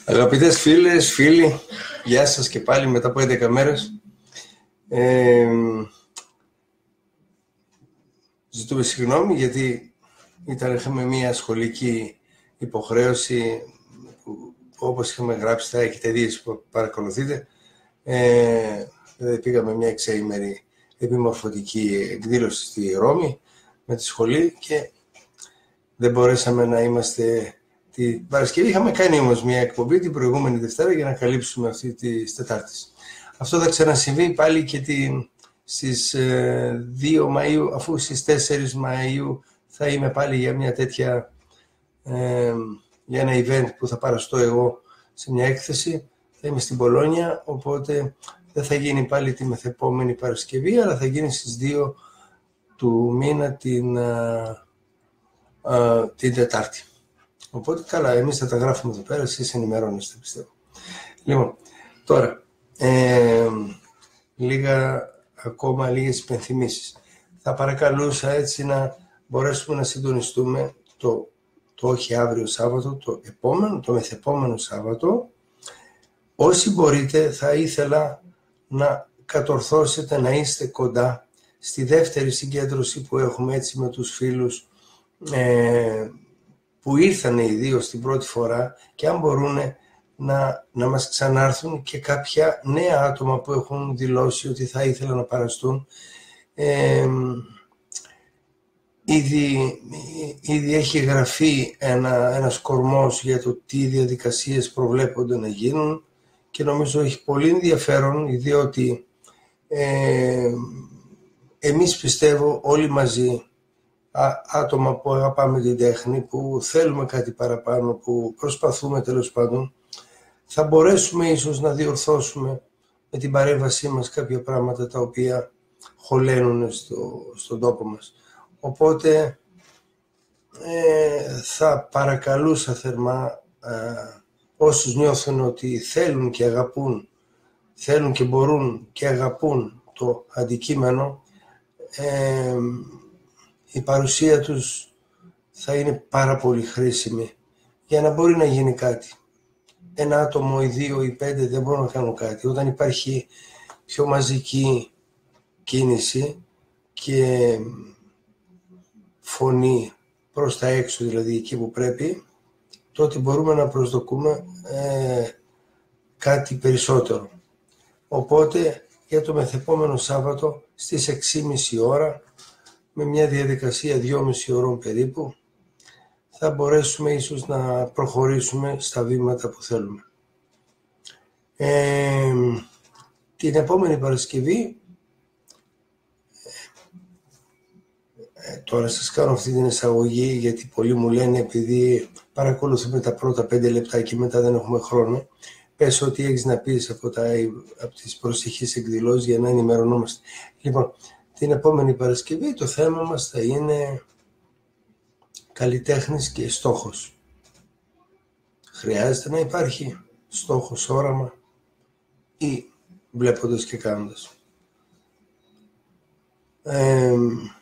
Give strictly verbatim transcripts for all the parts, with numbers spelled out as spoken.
Αγαπητές φίλες, φίλοι, γεια σας και πάλι μετά από έντεκα μέρες. Ε, ζητούμε συγγνώμη γιατί ήταν, είχαμε μια σχολική υποχρέωση που, όπως είχαμε γράψει, θα έχετε δει που παρακολουθείτε. Ε, δηλαδή πήγαμε μια εξαήμερη επιμορφωτική εκδήλωση στη Ρώμη με τη σχολή και δεν μπορέσαμε να είμαστε την Παρασκευή. Είχαμε κάνει όμως μια εκπομπή την προηγούμενη Δευτέρα για να καλύψουμε αυτή τη Τετάρτη. Αυτό θα ξανασυμβεί πάλι και την, στις ε, δύο Μαΐου, αφού στις τέσσερις Μαΐου θα είμαι πάλι για μια τέτοια, ε, για ένα event που θα παραστώ εγώ σε μια έκθεση. Θα είμαι στην Πολόνια, οπότε δεν θα γίνει πάλι τη μεθεπόμενη Παρασκευή, αλλά θα γίνει στις δύο του μήνα την, α, α, την Τετάρτη. Οπότε καλά, εμείς θα τα γράφουμε εδώ πέρα, εσείς ενημερώνεστε, πιστεύω. Λοιπόν, τώρα, ε, λίγα, ακόμα λίγες υπενθυμίσεις. Θα παρακαλούσα έτσι να μπορέσουμε να συντονιστούμε το, το όχι αύριο Σάββατο, το επόμενο, το μεθεπόμενο Σάββατο. Όσοι μπορείτε, θα ήθελα να κατορθώσετε να είστε κοντά στη δεύτερη συγκέντρωση που έχουμε έτσι με τους φίλους ε, που ήρθαν οι δύο στην πρώτη φορά, και αν μπορούν να, να μας ξανάρθουν και κάποια νέα άτομα που έχουν δηλώσει ότι θα ήθελαν να παραστούν. Ε, ήδη, ήδη έχει γραφεί ένα, ένας κορμός για το τι διαδικασίες προβλέπονται να γίνουν και νομίζω έχει πολύ ενδιαφέρον, διότι ε, εμείς πιστεύω όλοι μαζί, άτομα που αγαπάμε την τέχνη, που θέλουμε κάτι παραπάνω, που προσπαθούμε τέλος πάντων, θα μπορέσουμε ίσως να διορθώσουμε με την παρέμβασή μας κάποια πράγματα τα οποία χωλένουν στο, στον τόπο μας. Οπότε ε, θα παρακαλούσα θερμά ε, όσους νιώθουν ότι θέλουν και αγαπούν, θέλουν και μπορούν και αγαπούν το αντικείμενο, ε, η παρουσία τους θα είναι πάρα πολύ χρήσιμη για να μπορεί να γίνει κάτι. Ένα άτομο ή δύο ή πέντε δεν μπορούν να κάνουν κάτι. Όταν υπάρχει πιο μαζική κίνηση και φωνή προς τα έξω, δηλαδή εκεί που πρέπει, τότε μπορούμε να προσδοκούμε ε, κάτι περισσότερο. Οπότε για το μεθεπόμενο Σάββατο στις έξι και μισή ώρα, με μια διαδικασία δυόμιση ώρων περίπου, θα μπορέσουμε ίσως να προχωρήσουμε στα βήματα που θέλουμε. Ε, την επόμενη Παρασκευή, ε, τώρα σας κάνω αυτή την εισαγωγή γιατί πολλοί μου λένε, επειδή παρακολουθούμε τα πρώτα πέντε λεπτά και μετά δεν έχουμε χρόνο, πες ό,τι έχεις να πεις από, τα, από τις προσεχείς εκδηλώσεις για να ενημερωνόμαστε. Λοιπόν, την επόμενη Παρασκευή το θέμα μας θα είναι καλλιτέχνης και στόχος. Χρειάζεται να υπάρχει στόχος, όραμα, ή βλέποντας και κάνοντας. Ε,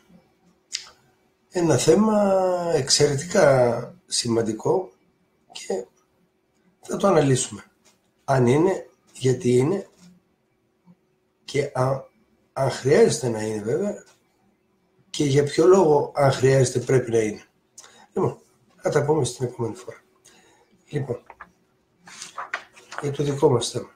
ένα θέμα εξαιρετικά σημαντικό και θα το αναλύσουμε. Αν είναι, γιατί είναι και αν αν χρειάζεται να είναι βέβαια και για ποιο λόγο αν χρειάζεται πρέπει να είναι. Λοιπόν, θα τα πούμε στην επόμενη φορά. Λοιπόν, για το δικό μας θέμα.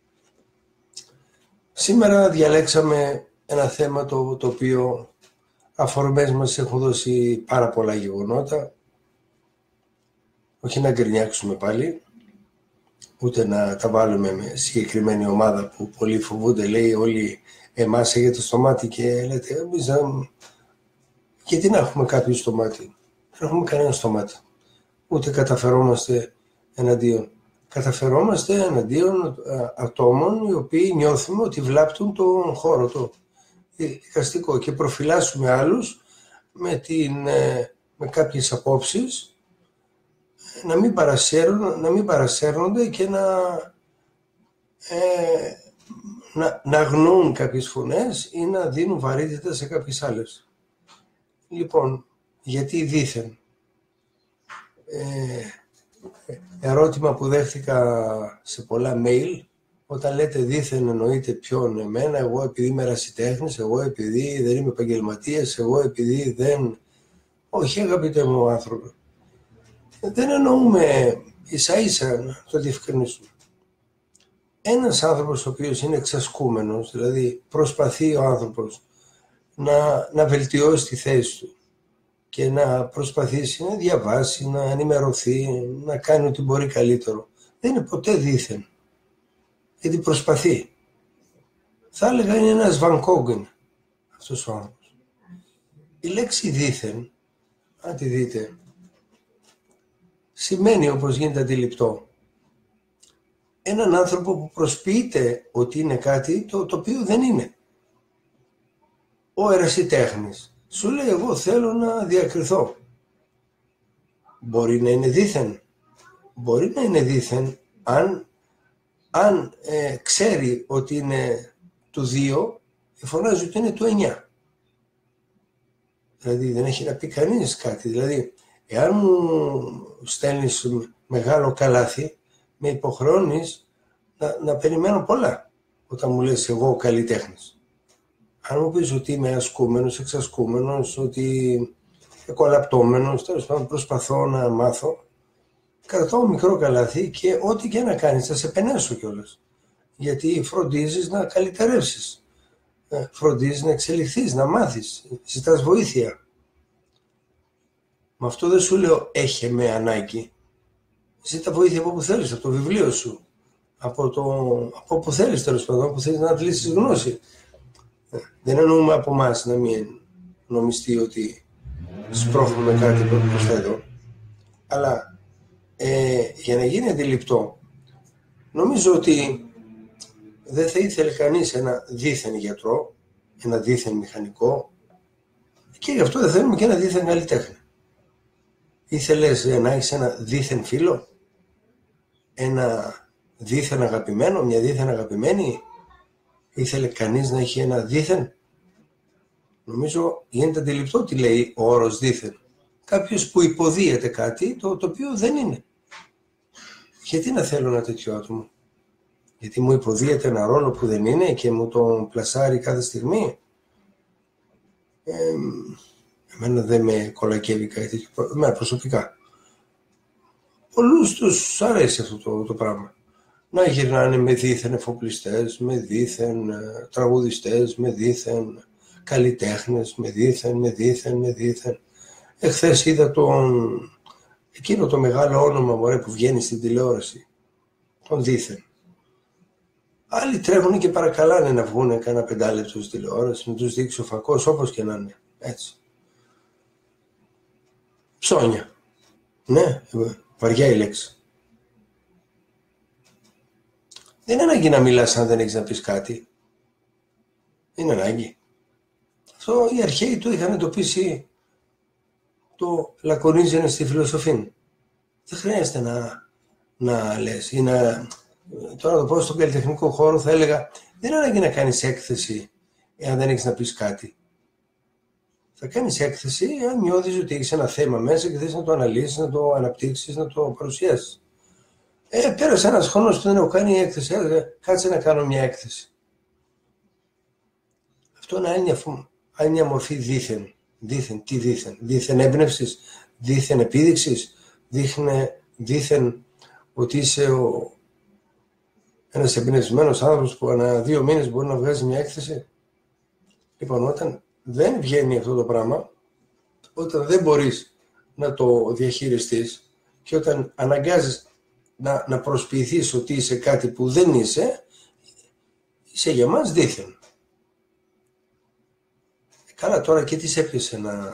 Σήμερα διαλέξαμε ένα θέμα το, το οποίο αφορμές μας έχουν δώσει πάρα πολλά γεγονότα. Όχι να γκρινιάξουμε πάλι, ούτε να τα βάλουμε με συγκεκριμένη ομάδα που πολλοί φοβούνται, λέει όλοι εμάς έχετε στο μάτι και λέτε εμείς γιατί να έχουμε κάποιο στο μάτι. Δεν έχουμε κανένα στο μάτι. Ούτε καταφερόμαστε εναντίον. Καταφερόμαστε εναντίον ατόμων οι οποίοι νιώθουμε ότι βλάπτουν τον χώρο το δικαστικό και προφυλάσσουμε άλλους με, την, με κάποιες απόψεις να μην, να μην παρασέρνονται και να, ε, να, να αγνοούν κάποιες φωνές ή να δίνουν βαρύτητα σε κάποιες άλλες. Λοιπόν, γιατί δήθεν. Ε, ερώτημα που δέχτηκα σε πολλά mail, όταν λέτε δήθεν εννοείται ποιον, εμένα, εγώ επειδή είμαι ερασιτέχνης, εγώ επειδή δεν είμαι επαγγελματίας, εγώ επειδή δεν... Όχι, αγαπητέ μου άνθρωπο. Δεν εννοούμε ίσα ίσα να το διευκρινίσουμε. Ένας άνθρωπος ο οποίος είναι εξασκούμενος, δηλαδή προσπαθεί ο άνθρωπος να, να βελτιώσει τη θέση του και να προσπαθήσει να διαβάσει, να ενημερωθεί, να κάνει ό,τι μπορεί καλύτερο. Δεν είναι ποτέ δήθεν, γιατί προσπαθεί. Θα έλεγα είναι ένας Van Gogh αυτός ο άνθρωπος. Η λέξη δήθεν, αν τη δείτε, σημαίνει, όπως γίνεται αντιληπτό, έναν άνθρωπο που προσποιείται ότι είναι κάτι το, το οποίο δεν είναι. Ο ερασιτέχνης σου λέει εγώ θέλω να διακριθώ. Μπορεί να είναι δήθεν. Μπορεί να είναι δήθεν αν, αν ε, ξέρει ότι είναι του δύο, φωνάζει ότι είναι του εννιά. Δηλαδή δεν έχει να πει κανείς κάτι. Δηλαδή εάν μου στέλνεις μεγάλο καλάθι, με υποχρεώνεις να, να περιμένω πολλά όταν μου λες εγώ καλλιτέχνης. Αν μου πεις ότι είμαι ασκούμενος, εξασκούμενος, ότι εκολαπτώμενος, τέλος πάντων προσπαθώ να μάθω, κρατάω μικρό καλάθι και ό,τι και να κάνεις θα σε πενέσω κιόλας. Γιατί φροντίζεις να καλυτερεύσεις, φροντίζεις να εξελιχθείς, να μάθεις, ζητάς βοήθεια. Με αυτό δεν σου λέω έχε με ανάγκη. Ζήτα βοήθεια από όπου θέλεις, από το βιβλίο σου, από, το, από όπου θέλεις τέλος πάντων, που θέλεις να αντλήσεις γνώση. Δεν εννοούμε από εμάς να μην νομιστεί ότι σπρώχνουμε κάτι προς τα εδώ. Αλλά ε, για να γίνει αντιληπτό, νομίζω ότι δεν θα ήθελε κανείς ένα δήθεν γιατρό, ένα δήθεν μηχανικό και γι' αυτό δεν θέλουμε και ένα δήθεν καλλιτέχνη. Ήθελες να έχεις ένα δήθεν φίλο, ένα δήθεν αγαπημένο, μια δήθεν αγαπημένη. Ήθελε κανείς να έχει ένα δήθεν. Νομίζω γίνεται αντιληπτό τι λέει ο όρος δήθεν. Κάποιος που υποδίεται κάτι το, το οποίο δεν είναι. Γιατί να θέλω ένα τέτοιο άτομο? Γιατί μου υποδίεται ένα ρόλο που δεν είναι και μου τον πλασάρει κάθε στιγμή. Ε, εμένα δεν με κολακεύει κάτι τέτοιο. Εμένα προσωπικά. Πολλούς τους αρέσει αυτό το, το πράγμα. Να γυρνάνε με δήθεν εφοπλιστές, με δήθεν τραγουδιστές, με δήθεν καλλιτέχνες, με δήθεν, με δήθεν, με δήθεν. Εχθές είδα τον, εκείνο το μεγάλο όνομα μωρέ, που βγαίνει στην τηλεόραση, τον δήθεν. Άλλοι τρέχουν και παρακαλάνε να βγουν κάνα πεντάλεπτο στην τηλεόραση, να τους δείξει ο φακός όπως και να είναι, έτσι. Ψώνια. Ναι, βαριά η λέξη. Δεν είναι ανάγκη να μιλάς αν δεν έχεις να πεις κάτι. Είναι ανάγκη. Αυτό οι αρχαίοι του είχαν εντοπίσει το λακωνίζενε στη φιλοσοφία. Δεν χρειάζεται να, να λες ή να... Τώρα το πω στον καλλιτεχνικό χώρο θα έλεγα δεν είναι ανάγκη να κάνεις έκθεση εάν δεν έχεις να πεις κάτι. Θα κάνεις έκθεση αν νιώθεις ότι έχεις ένα θέμα μέσα και θες να το αναλύσεις, να το αναπτύξεις, να το παρουσιάσεις. Ε, πέρασε ένας χρόνος που δεν έχω κάνει έκθεση, έλεγα, κάτσε να κάνω μια έκθεση. Αυτό είναι άλλη μια, μια μορφή δήθεν. Δήθεν, τι δήθεν, δήθεν έμπνευσης, δήθεν επίδειξης, δήθεν, δήθεν ότι είσαι ο, ένας εμπνευσμένος άνθρωπος που ανά δύο μήνες μπορεί να βγάζει μια έκθεση. Λοιπόν, όταν δεν βγαίνει αυτό το πράγμα, όταν δεν μπορείς να το διαχειριστείς και όταν αναγκάζεις να, να προσποιηθείς ότι είσαι κάτι που δεν είσαι, είσαι για μας δήθεν. Καλά, τώρα και τι σε έπιασε να,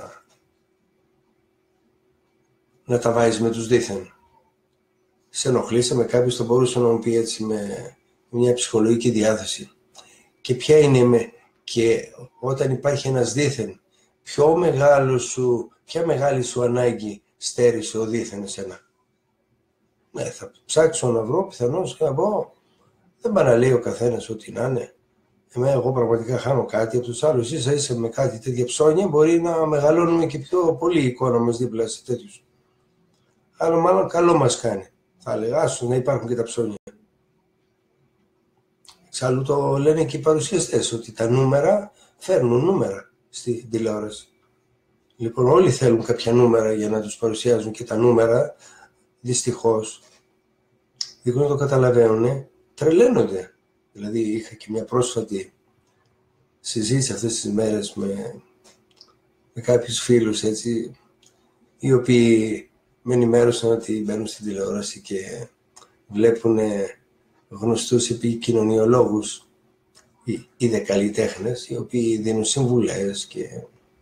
να τα βάζεις με τους δήθεν. Σε ενοχλήσε με κάποιος, θα μπορούσε να μου πει έτσι με μια ψυχολογική διάθεση. Και ποια είναι με, και όταν υπάρχει ένας δήθεν, ποιο μεγάλο σου, ποια μεγάλη σου ανάγκη στέρισε ο δήθεν εσένα. Ναι, θα ψάξω να βρω πιθανώς και να πω, δεν πάει να λέει ο καθένας ό,τι να είναι. Εμένα εγώ πραγματικά χάνω κάτι από τους άλλους. Ίσα ίσα με κάτι τέτοια ψώνια μπορεί να μεγαλώνουμε και πιο πολύ η εικόνα μας δίπλα σε τέτοιους. αλλά μάλλον καλό μας κάνει. Θα έλεγα, άστο να υπάρχουν και τα ψώνια. Εξάλλου το λένε και οι παρουσιαστές, ότι τα νούμερα φέρνουν νούμερα στην τηλεόραση. Λοιπόν, όλοι θέλουν κάποια νούμερα για να τους παρουσιάζουν και τα νούμερα, δυστυχώς, δείχνουν να το καταλαβαίνουν, τρελαίνονται. Δηλαδή, είχα και μια πρόσφατη συζήτηση αυτές τις μέρες με, με κάποιους φίλους, έτσι, οι οποίοι με ενημέρωσαν ότι μπαίνουν στην τηλεόραση και βλέπουν γνωστούς επικοινωνιολόγους ή, ή καλλιτέχνες, οι οποίοι δίνουν συμβουλές και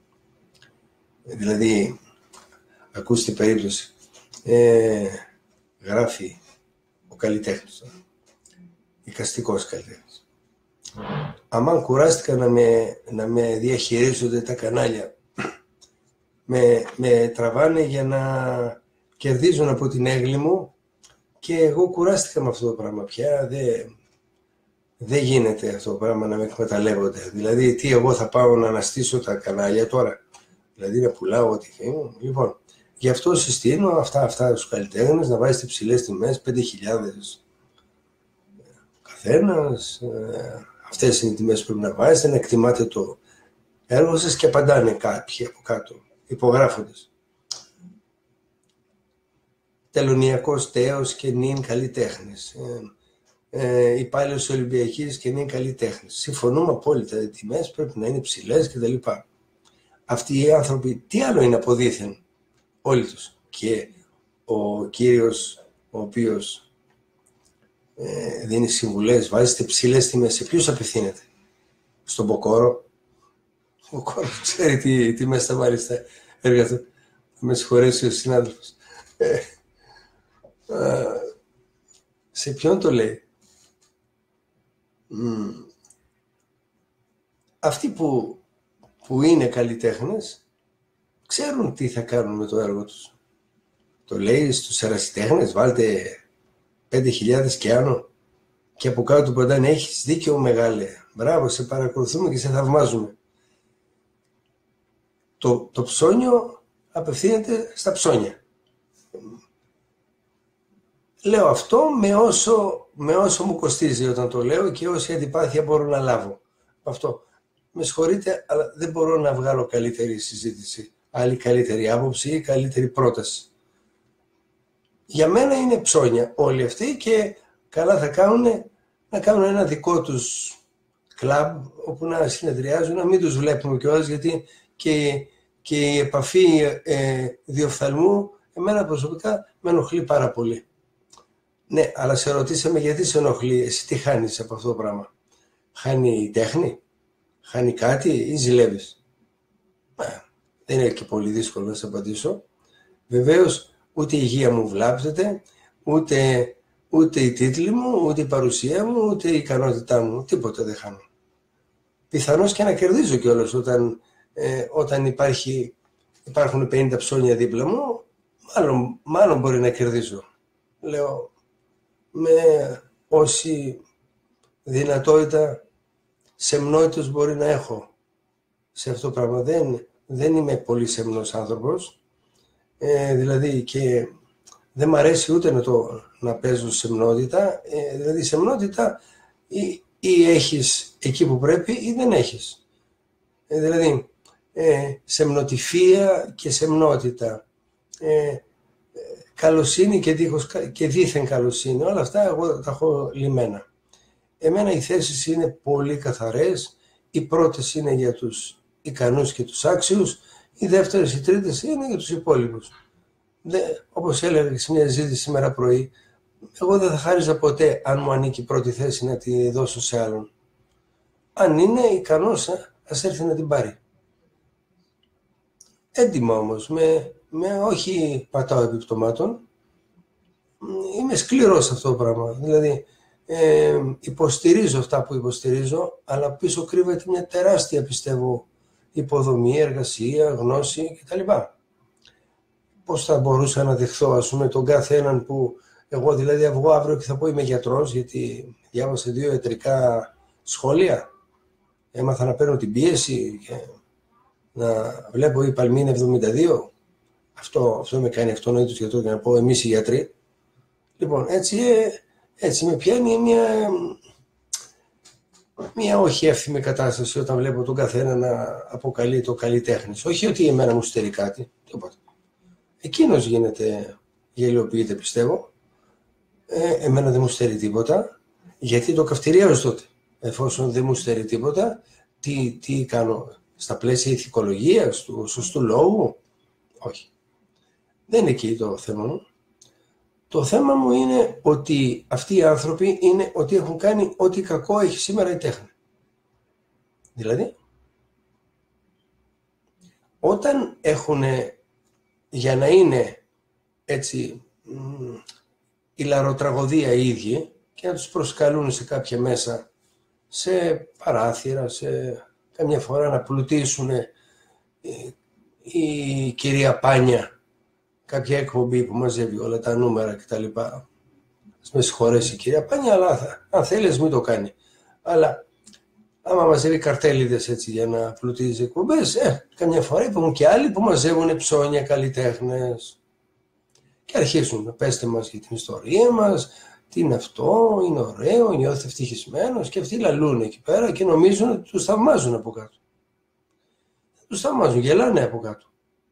δηλαδή, ακούστε περίπτωση, ε, γράφει ο καλλιτέχνης, εικαστικός καλλιτέχνης. Αμάν κουράστηκα να με, να με διαχειρίζονται τα κανάλια, με, με τραβάνε για να κερδίζουν από την έγκλη μου και εγώ κουράστηκα με αυτό το πράγμα πια. Δεν δε γίνεται αυτό το πράγμα να με εκμεταλλεύονται. Δηλαδή, τι εγώ θα πάω να αναστήσω τα κανάλια τώρα. Δηλαδή να πουλάω ό,τι θέλω. Λοιπόν, γι' αυτό συστήνω αυτά, αυτά στους καλλιτέχνες να βάζετε ψηλές τιμές, πέντε χιλιάδες καθένας. Αυτές είναι οι τιμές που πρέπει να βάζετε, να εκτιμάτε το έργο σας και απαντάνε κάποιοι από κάτω, υπογράφοντες. Τελωνιακός τέος και νυν καλλιτέχνης. Ε, ε, υπάλληλος Ολυμπιακής και νυν καλλιτέχνης. Συμφωνούμε απόλυτα, οι τιμές πρέπει να είναι ψηλές κτλ. Αυτοί οι άνθρωποι, τι άλλο είναι από δήθεν, όλοι τους. Και ο κύριος, ο οποίος ε, δίνει συμβουλές, βάζετε ψηλές τιμές, σε ποιους απευθύνεται? Στον Μποκόρο. Ο Μποκόρος ξέρει τι τιμές θα βάλει στα έργα του. Θα με συγχωρέσει ο συνάδελφος. Ε, ε, σε ποιον το λέει? Mm. Αυτοί που που είναι καλλιτέχνες, ξέρουν τι θα κάνουν με το έργο τους. Το λέει στους ερασιτέχνες, βάλτε πέντε χιλιάδες και άνω και από κάτω του παντάνε, έχεις δίκιο μεγάλε, μπράβο, σε παρακολουθούμε και σε θαυμάζουμε. Το, το ψώνιο απευθύνεται στα ψώνια. Λέω αυτό με όσο, με όσο μου κοστίζει όταν το λέω και όση αντιπάθεια μπορώ να λάβω. Αυτό. Με συγχωρείτε, αλλά δεν μπορώ να βγάλω καλύτερη συζήτηση, άλλη καλύτερη άποψη ή καλύτερη πρόταση. Για μένα είναι ψώνια όλοι αυτοί και καλά θα κάνουν να κάνουν ένα δικό τους κλαμπ όπου να συνεδριάζουν, να μην τους βλέπουμε κιόλας, γιατί και, και η επαφή ε, διοφθαλμού εμένα προσωπικά με ενοχλεί πάρα πολύ. Ναι, αλλά σε ρωτήσαμε γιατί σε ενοχλεί, εσύ τι χάνεις από αυτό το πράγμα? Χάνει η τέχνη? Χάνει κάτι ή ζηλεύεις? Ε, δεν είναι και πολύ δύσκολο να σε απαντήσω. Βεβαίως ούτε η υγεία μου βλάπτεται, ούτε, ούτε οι τίτλοι μου, ούτε η παρουσία μου, ούτε η ικανότητά μου, τίποτα δεν χάνω. Πιθανώς και να κερδίζω κιόλας όταν, ε, όταν υπάρχει, υπάρχουν πενήντα ψώνια δίπλα μου, μάλλον, μάλλον μπορεί να κερδίζω. Λέω, με όση δυνατότητα σεμνότητος μπορεί να έχω σε αυτό το πράγμα. Δεν, δεν είμαι πολύ σεμνός άνθρωπος, ε, δηλαδή και δεν μ' αρέσει ούτε να, το, να παίζω σεμνότητα, ε, δηλαδή σεμνότητα ή, ή έχεις εκεί που πρέπει ή δεν έχεις. Ε, δηλαδή ε, σεμνοτυφία και σεμνότητα, ε, ε, καλοσύνη και, δίχως, και δίθεν καλοσύνη, όλα αυτά εγώ τα έχω λυμμένα. Εμένα οι θέσεις είναι πολύ καθαρές, οι πρώτες είναι για τους ικανούς και τους άξιους, οι δεύτερες, οι τρίτες είναι για τους υπόλοιπους. Δε, όπως έλεγα σε μια ζήτηση σήμερα πρωί, εγώ δεν θα χάριζα ποτέ αν μου ανήκει η πρώτη θέση να τη δώσω σε άλλον. Αν είναι ικανός, ας έρθει να την πάρει. Έντιμα όμως, με, με όχι πατάω επιπτωμάτων, είμαι σκληρός αυτό το πράγμα. Δηλαδή, ε, υποστηρίζω αυτά που υποστηρίζω, αλλά πίσω κρύβεται μια τεράστια, πιστεύω, υποδομή, εργασία, γνώση κτλ. Πώς θα μπορούσα να δεχθώ, ας πούμε, τον κάθε έναν που εγώ δηλαδή βγω αύριο και θα πω είμαι γιατρός, γιατί διάβασα δύο ιατρικά σχόλια, έμαθα να παίρνω την πίεση και να βλέπω η παλμή είναι εβδομήντα δύο. Αυτό, αυτό με κάνει αυτονόητος για το για να πω εμείς οι γιατροί. Λοιπόν, έτσι, έτσι με πιάνει μια, μια όχι εύθυμη κατάσταση όταν βλέπω τον καθένα να αποκαλεί το καλλιτέχνης. Όχι ότι εμένα μου στερεί κάτι, τίποτα. Εκείνος γίνεται, γελιοποιείται πιστεύω. Ε, εμένα δεν μου στερεί τίποτα, γιατί το καυτηριάζω τότε. Εφόσον δεν μου στερεί τίποτα, τι, τι κάνω στα πλαίσια ηθικολογίας, του σωστού λόγου? Όχι. Δεν είναι εκεί το θέμα μου. Το θέμα μου είναι ότι αυτοί οι άνθρωποι είναι ότι έχουν κάνει ό,τι κακό έχει σήμερα η τέχνη. Δηλαδή, όταν έχουν, για να είναι έτσι η λαροτραγωδία οι ίδιοι και να τους προσκαλούν σε κάποια μέσα, σε παράθυρα, σε καμιά φορά να πλουτίσουν η κυρία Πάνια, κάποια εκπομπή που μαζεύει όλα τα νούμερα κτλ. Ας με συγχωρέσει η κυρία Πάνια, αλλά θα, αν θέλεις μην το κάνει. Αλλά άμα μαζεύει καρτέλιδες έτσι για να πλουτίζει εκπομπές, ε, καμιά φορά υπάρχουν και άλλοι που μαζεύουν ψώνια καλλιτέχνες και αρχίζουν, πέστε μας για την ιστορία μας, τι είναι αυτό, είναι ωραίο, νιώθει ευτυχισμένος, και αυτοί λαλούν εκεί πέρα και νομίζουν ότι τους θαυμάζουν από κάτω. Τους θαυμάζουν, γελάνε από κάτω.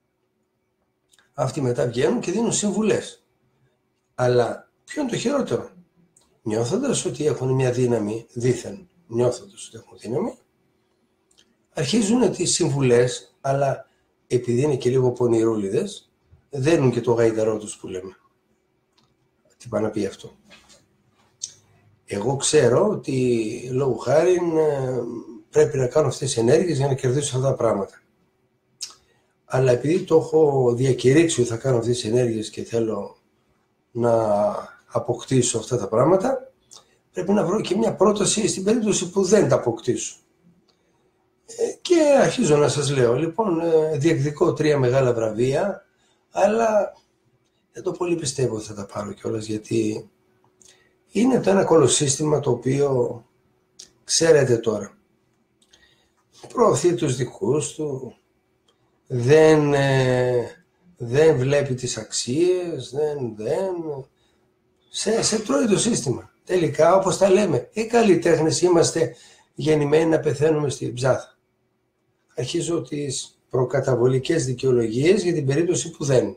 Αυτοί μετά βγαίνουν και δίνουν συμβουλές. Αλλά ποιο είναι το χειρότερο? Νιώθοντας ότι έχουν μια δύναμη, δήθεν νιώθοντας ότι έχουν δύναμη, αρχίζουν τις συμβουλές, αλλά επειδή είναι και λίγο πονηρούλιδες, δένουν και το γαϊδαρό τους που λέμε. Τι πάει να πει αυτό? Εγώ ξέρω ότι λόγω χάρη πρέπει να κάνω αυτές τις ενέργειες για να κερδίσω αυτά τα πράγματα. Αλλά επειδή το έχω διακηρύξει ότι θα κάνω αυτές τις ενέργειες και θέλω να αποκτήσω αυτά τα πράγματα, πρέπει να βρω και μια πρόταση στην περίπτωση που δεν τα αποκτήσω. Και αρχίζω να σας λέω, λοιπόν, διεκδικώ τρία μεγάλα βραβεία, αλλά δεν το πολύ πιστεύω ότι θα τα πάρω κιόλας, γιατί είναι το ένα κολοσύστημα το οποίο ξέρετε τώρα. Προωθεί τους δικούς του, δεν, ε, δεν βλέπει τις αξίες, δεν, δεν, σε, σε τρώει το σύστημα. Τελικά, όπως τα λέμε, οι καλλιτέχνες είμαστε γεννημένοι να πεθαίνουμε στην ψάθα. Αρχίζω τις προκαταβολικές δικαιολογίες για την περίπτωση που δεν.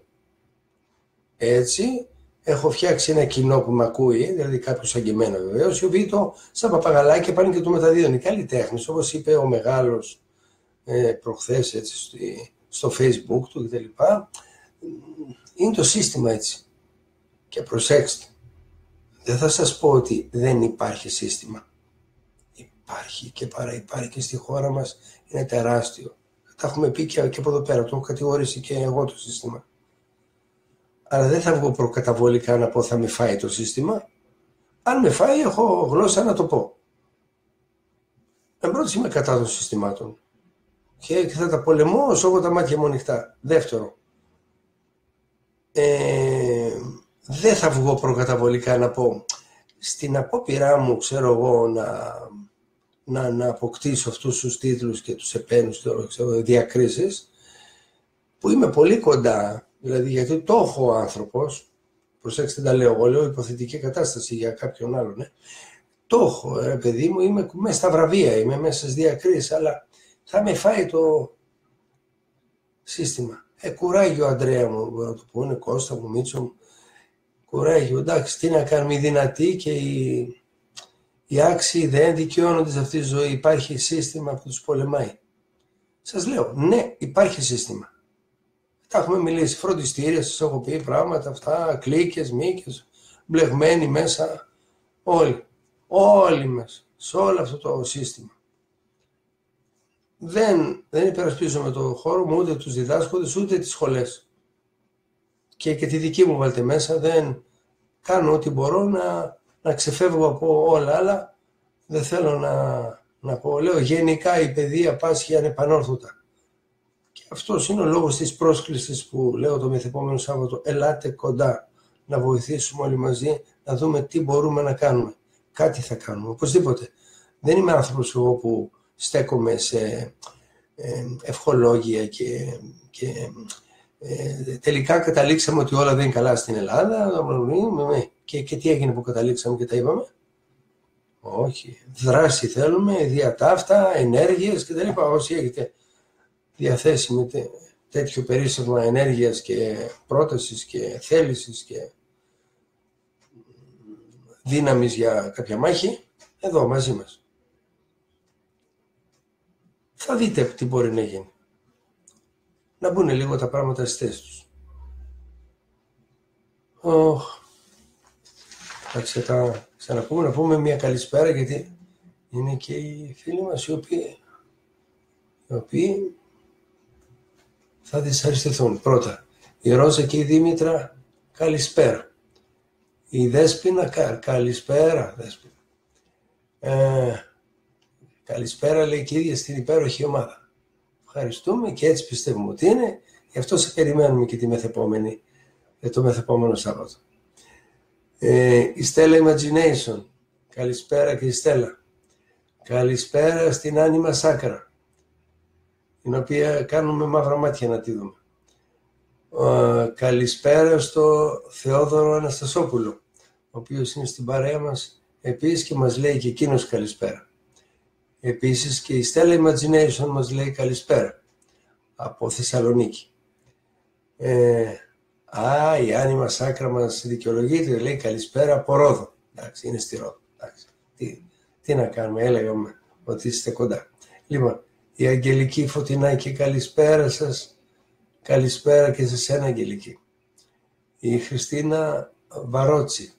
Έτσι, έχω φτιάξει ένα κοινό που με ακούει, δηλαδή κάποιος σαν και εμένα βεβαίως, οι οποίοι το σαν παπαγαλάκια πάνε και το μεταδίδουν. Οι καλλιτέχνες, όπως είπε ο μεγάλος ε, προχθές έτσι, στο Facebook του κτλ. Είναι το σύστημα έτσι. Και προσέξτε, δεν θα σας πω ότι δεν υπάρχει σύστημα. Υπάρχει και παρά υπάρχει και στη χώρα μας, είναι τεράστιο. Τα έχουμε πει και, και από εδώ πέρα, το έχω κατηγορήσει και εγώ το σύστημα. Αλλά δεν θα βγω προκαταβολικά να πω θα με φάει το σύστημα. Αν με φάει, έχω γλώσσα να το πω. Εμπρότης, είμαι κατά των συστημάτων. Και θα τα πολεμώ όσο έχω τα μάτια μου ανοιχτά. Δεύτερο, ε, δεν θα βγω προκαταβολικά να πω στην απόπειρά μου, ξέρω εγώ, να, να, να αποκτήσω αυτούς τους τίτλους και τους επένους, ξέρω, διακρίσεις, που είμαι πολύ κοντά. Δηλαδή, γιατί το έχω ο άνθρωπος, προσέξτε τα λέω, εγώ λέω υποθετική κατάσταση για κάποιον άλλον, ε. Το έχω, ρε παιδί μου, είμαι μέσα στα βραβεία, είμαι μέσα στις διακρίσεις, αλλά θα με φάει το σύστημα. Ε, κουράγιο, Αντρέα μου, μπορώ να το πούνε, Κώστα μου, Μίτσο μου, κουράγιο, εντάξει, τι να κάνουμε, οι δυνατοί και οι, οι άξιοι δεν δικαιώνονται σε αυτή τη ζωή, υπάρχει σύστημα που τους πολεμάει. Σας λέω, ναι, υπάρχει σύστημα. Τα έχουμε μιλήσει, φροντιστήρια, σας έχω πει πράγματα αυτά, κλίκες, μήκες, μπλεγμένοι μέσα, όλοι, όλοι μέσα, σε όλο αυτό το σύστημα. Δεν, δεν υπερασπίζομαι το χώρο μου, ούτε τους διδάσκοντες, ούτε τις σχολές. Και, και τη δική μου βάλτε μέσα, δεν κάνω ό,τι μπορώ να, να ξεφεύγω από όλα, αλλά δεν θέλω να, να πω, λέω γενικά η παιδεία πάσχει ανεπανόρθωτα. Και αυτός είναι ο λόγος της πρόσκλησης που λέω το μεθεπόμενο Σάββατο, ελάτε κοντά, να βοηθήσουμε όλοι μαζί, να δούμε τι μπορούμε να κάνουμε. Κάτι θα κάνουμε, οπωσδήποτε. Δεν είμαι άνθρωπος εγώ που στέκομαι σε ευχολόγια και, και Ε, τελικά καταλήξαμε ότι όλα δεν είναι καλά στην Ελλάδα και, και τι έγινε που καταλήξαμε και τα είπαμε? Όχι, δράση θέλουμε, διατάφτα, ενέργειες και τα λοιπά. Όσοι έχετε διαθέσιμο τέτοιο περίσσευμα ενέργειας και πρότασης και θέλησης και δύναμης για κάποια μάχη, εδώ μαζί μας. Θα δείτε τι μπορεί να γίνει. Να μπουν λίγο τα πράγματα στις θέσεις τους. Oh. Θα ξετα... ξαναπούμε, να πούμε μια καλησπέρα, γιατί είναι και οι φίλοι μας οι οποίοι, οι οποίοι θα δυσαρεστηθούν. Πρώτα, η Ρόζα και η Δήμητρα, καλησπέρα. Η Δέσποινα, κα... καλησπέρα, Δέσποινα. Ε, καλησπέρα, λέει, και η ίδια στην υπέροχη ομάδα. Ευχαριστούμε και έτσι πιστεύουμε ότι είναι. Γι' αυτό σε περιμένουμε και τη μεθεπόμενη, το μεθεπόμενο Σάββατο. Ε, η Στέλλα Imagination. Καλησπέρα και η Στέλλα. Καλησπέρα στην Άνιμα Σάκρα, την οποία κάνουμε μαύρα μάτια να τη δούμε. Ε, καλησπέρα στο Θεόδωρο Αναστασόπουλο, ο οποίος είναι στην παρέα μας επίσης και μας λέει και εκείνος καλησπέρα. Επίσης και η Stella Imagination μας λέει καλησπέρα από Θεσσαλονίκη. Ε, α, η Άνιμα Σάκρα μας δικαιολογείται, λέει καλησπέρα από Ρόδο. Εντάξει, είναι στη Ρόδο. Εντάξει. Τι, τι να κάνουμε, έλεγαμε ότι είστε κοντά. Λοιπόν, η Αγγελική Φωτεινάκη, καλησπέρα σας. Καλησπέρα και σε σένα, Αγγελική. Η Χριστίνα Βαρότσι.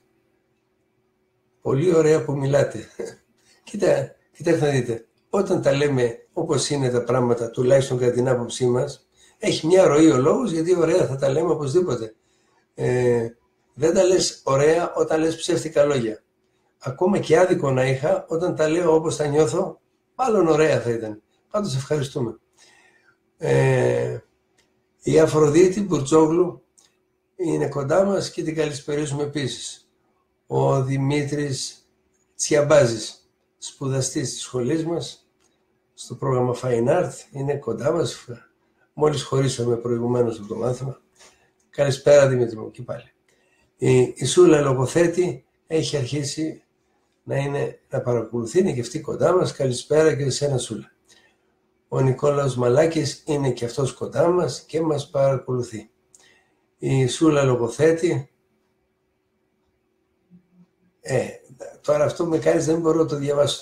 Πολύ ωραία που μιλάτε. Κοίτα, Κοιτάξτε να δείτε, όταν τα λέμε όπως είναι τα πράγματα, τουλάχιστον κατά την άποψή μας, έχει μια ροή ο λόγος, γιατί ωραία θα τα λέμε οπωσδήποτε. Ε, δεν τα λες ωραία όταν λες ψεύτικα λόγια. Ακόμα και άδικο να είχα, όταν τα λέω όπως τα νιώθω, μάλλον ωραία θα ήταν. Πάντως ευχαριστούμε. Ε, η Αφροδίτη Μπουρτζόγλου είναι κοντά μας και την καλησπερίζουμε επίσης. Ο Δημήτρης Τσιαμπάζης, σπουδαστής της σχολής μας, στο πρόγραμμα Fine Art, είναι κοντά μας. Μόλις χωρίσαμε προηγουμένως από το μάθημα. Καλησπέρα Δημήτρη μου και πάλι. Η, η Σούλα Λογοθέτη έχει αρχίσει να, είναι, να παρακολουθεί, είναι και αυτή κοντά μας. Καλησπέρα και σε εσένα Σούλα. Ο Νικόλαος Μαλάκης είναι και αυτός κοντά μας και μας παρακολουθεί. Η Σούλα Λογοθέτη, ε, τώρα αυτό με κάνεις, δεν μπορώ να το διαβάσω.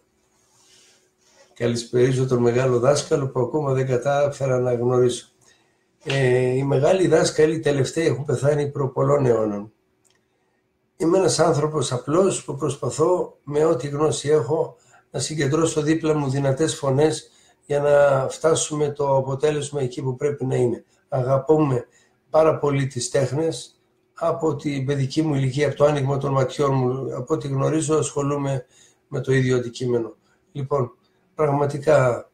Καλησπερίζω τον μεγάλο δάσκαλο που ακόμα δεν κατάφερα να γνωρίσω. Ε, οι μεγάλοι δάσκαλοι, οι τελευταίοι, έχουν πεθάνει προ πολλών αιώνων. Είμαι ένας άνθρωπος απλός που προσπαθώ με ό,τι γνώση έχω να συγκεντρώσω δίπλα μου δυνατές φωνές για να φτάσουμε το αποτέλεσμα εκεί που πρέπει να είναι. Αγαπούμε πάρα πολύ τις τέχνες. Από την παιδική μου ηλικία, από το άνοιγμα των ματιών μου, από ό,τι γνωρίζω, ασχολούμαι με το ίδιο αντικείμενο. Λοιπόν, πραγματικά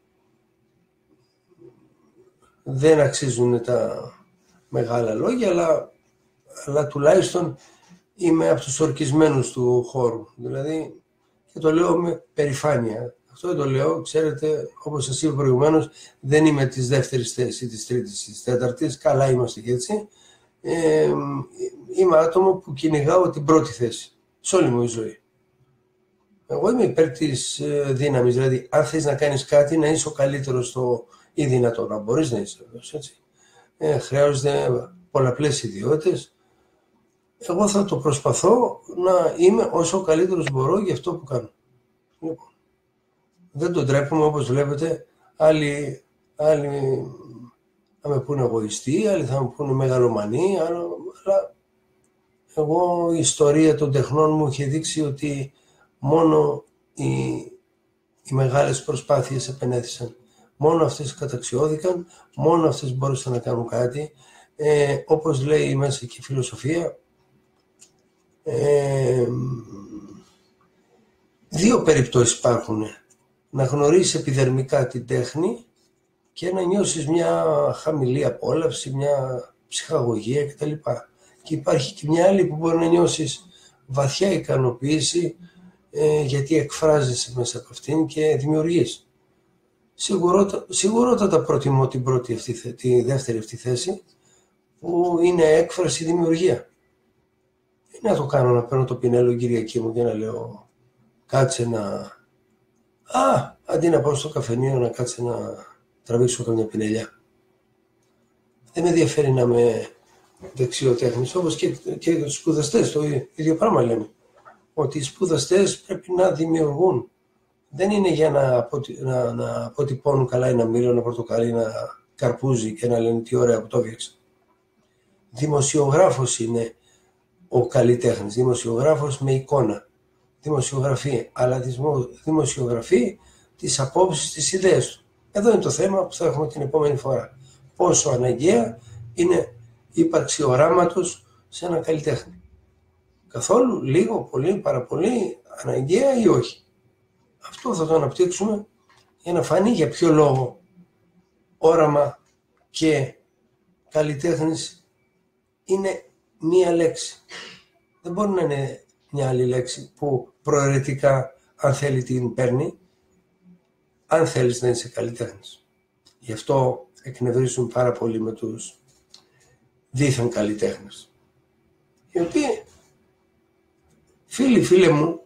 δεν αξίζουν τα μεγάλα λόγια, αλλά, αλλά τουλάχιστον είμαι από τους ορκισμένους του χώρου. Δηλαδή, και το λέω με περηφάνεια. Αυτό δεν το λέω, ξέρετε, όπως σας είπα προηγουμένως, δεν είμαι της δεύτερης θέσης, της τρίτης, της τέταρτης, καλά είμαστε και έτσι. Ε, είμαι άτομο που κυνηγάω την πρώτη θέση σε όλη μου η ζωή. Εγώ είμαι υπέρ της ε, δύναμης, δηλαδή αν θες να κάνεις κάτι να είσαι ο καλύτερος στο ή δυνατό, να μπορείς να είσαι έτσι. Ε, χρειάζονται πολλαπλές ιδιότητες. Εγώ θα το προσπαθώ να είμαι όσο καλύτερος μπορώ για αυτό που κάνω. Λοιπόν, δεν το ντρέπομαι, όπως βλέπετε. Άλλοι, άλλοι θα με πούνε εγωιστή, άλλοι θα με πούνε μεγαλομανή, αλλά εγώ η ιστορία των τεχνών μου είχε δείξει ότι μόνο οι, οι μεγάλες προσπάθειες επενέθησαν. Μόνο αυτές καταξιώθηκαν, μόνο αυτές μπόρεσαν να κάνουν κάτι. Ε, όπως λέει μέσα και η φιλοσοφία, ε, δύο περιπτώσεις υπάρχουν. Να γνωρίσεις επιδερμικά την τέχνη και να νιώσεις μια χαμηλή απόλαυση, μια ψυχαγωγία κτλ. Και υπάρχει και μια άλλη που μπορεί να νιώσεις βαθιά ικανοποίηση ε, γιατί εκφράζεσαι μέσα από αυτήν και δημιουργείς. Σίγουροτα, σίγουρωτατα προτιμώ την πρώτη αυτή, τη δεύτερη αυτή θέση, που είναι έκφραση δημιουργία. Είναι να το κάνω να παίρνω το πινέλο Κυριακή μου και να λέω κάτσε να... Α, αντί να πάω στο καφενείο να κάτσε να τραβήξω καμιά πινελιά. Δεν με ενδιαφέρει να είμαι δεξιοτέχνης, όπως και, και τους σπουδαστές, το ίδιο πράγμα λέμε. Ότι οι σπουδαστές πρέπει να δημιουργούν. Δεν είναι για να, αποτι, να, να αποτυπώνουν καλά ένα μήλο, ένα πορτοκαλί, ένα καρπούζι και να λένε τι ωραία που το έφτιαξα. Δημοσιογράφος είναι ο καλλιτέχνης, δημοσιογράφος με εικόνα. Δημοσιογραφεί, αλλά δημοσιογραφεί τις απόψεις, τις ιδέες του. Εδώ είναι το θέμα που θα έχουμε την επόμενη φορά. Πόσο αναγκαία είναι η ύπαρξη οράματος σε έναν καλλιτέχνη. Καθόλου, λίγο, πολύ, πάρα πολύ, αναγκαία ή όχι. Αυτό θα το αναπτύξουμε για να φανεί για ποιο λόγο όραμα και καλλιτέχνης είναι μία λέξη. Δεν μπορεί να είναι μια άλλη λέξη που προαιρετικά, αν θέλει, την παίρνει, αν θέλεις να είσαι καλλιτέχνης. Γι' αυτό εκνευρίζουν πάρα πολύ με τους δίθεν καλλιτέχνες. Οι οποίοι, φίλοι, φίλε μου,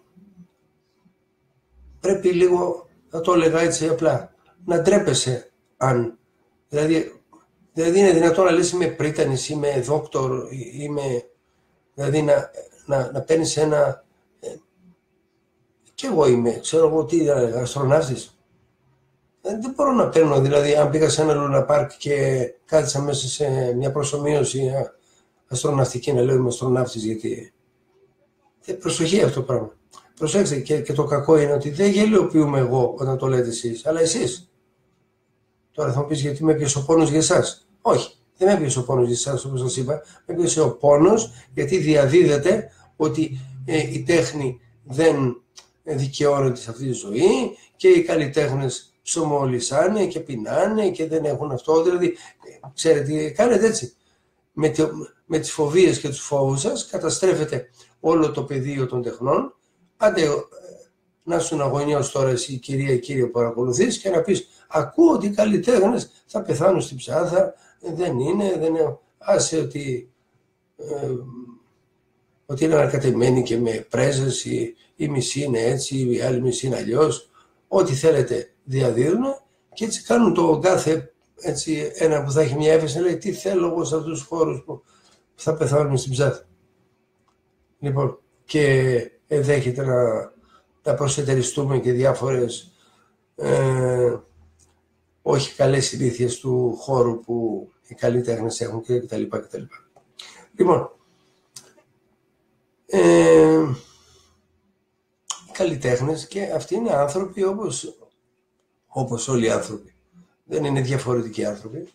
πρέπει λίγο, θα το έλεγα έτσι απλά, να ντρέπεσαι αν, δηλαδή, δηλαδή είναι δυνατόν να λες είμαι πρίτανης, είμαι δόκτωρ, είμαι, δηλαδή να, να, να παίρνεις ένα, ε, και εγώ είμαι, ξέρω εγώ τι, αστροναύτης. Δεν μπορώ να παίρνω, δηλαδή, αν πήγα σε ένα Λούνα Πάρκ και κάθισα μέσα σε μια προσομοίωση αστροναυτική να λέω είμαι αστροναύτης, γιατί. Ε, προσοχή αυτό το πράγμα. Προσέξτε, και, και το κακό είναι ότι δεν γελιοποιούμε εγώ όταν το λέτε εσείς, αλλά εσείς. Τώρα θα μου πεις γιατί με έπιασε ο πόνος για εσάς. Όχι, δεν με έπιασε ο πόνος για εσάς, όπως σας είπα. Με έπιασε ο πόνος γιατί διαδίδεται ότι ε, η τέχνη δεν δικαιώνεται σε αυτή τη ζωή και οι καλλιτέχνες ψωμολισάνε και πεινάνε και δεν έχουν αυτό. Δηλαδή, ξέρετε, κάνετε έτσι. Με, τη, με τις φοβίες και τους φόβους σας καταστρέφετε όλο το πεδίο των τεχνών. Άντε να σου αγωνιώσει τώρα εσύ κυρία ή κύριο που παρακολουθείς και να πεις ακούω ότι οι καλλιτέχνες θα πεθάνουν στην ψάθα, δεν είναι, δεν είναι, άσε ότι, ε, ότι είναι ανακατεμένοι και με πρέζες, η, η μισή είναι έτσι, η άλλη μισή είναι αλλιώς, ό,τι θέλετε διαδίδουν και έτσι κάνουν το κάθε έτσι, ένα που θα έχει μια έφεση, λέει τι θέλω εγώ σε αυτούς τους χώρους που θα πεθάνουν στην ψάθα. Λοιπόν, και ενδέχεται να, να προσετεριστούμε και διάφορες ε, όχι καλές συνήθειες του χώρου που οι καλλιτέχνες έχουν και τα λοιπά και τα λοιπά. Λοιπόν, ε, οι καλλιτέχνες και αυτοί είναι άνθρωποι όπως, όπως όλοι οι άνθρωποι. Δεν είναι διαφορετικοί άνθρωποι.